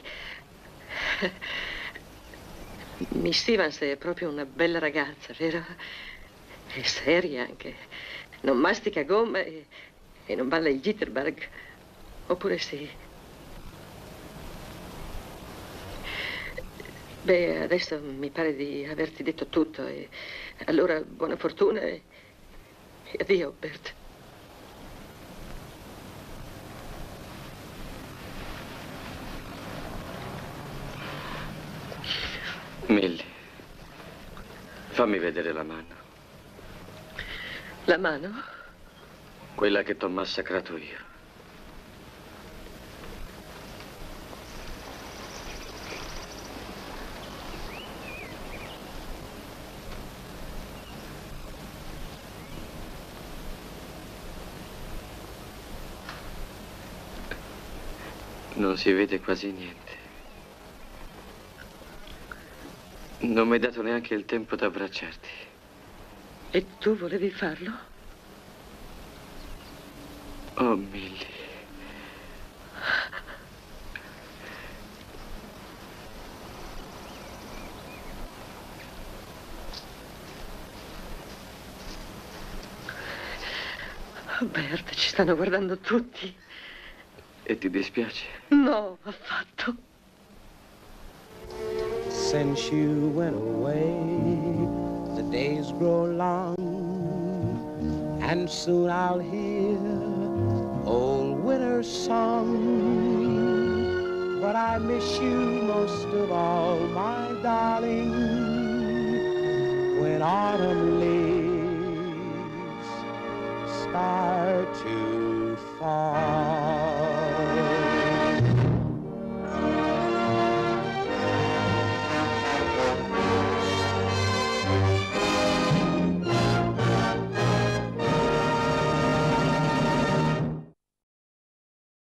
Miss Stevens è proprio una bella ragazza, vero? È seria anche. Non mastica gomma e non balla il jitterbug. Oppure sì. Beh, adesso mi pare di averti detto tutto e allora buona fortuna e addio, Bert. Millie, fammi vedere la mano. La mano? Quella che t'ho massacrato io. Non si vede quasi niente. Non mi hai dato neanche il tempo di abbracciarti. E tu volevi farlo? Oh, Millie. Oh, Bert, ci stanno guardando tutti. E ti dispiace? No, affatto. Since you went away, the days grow long, and soon I'll hear old winter's song. But I miss you most of all, my darling, when autumn leaves start to fall.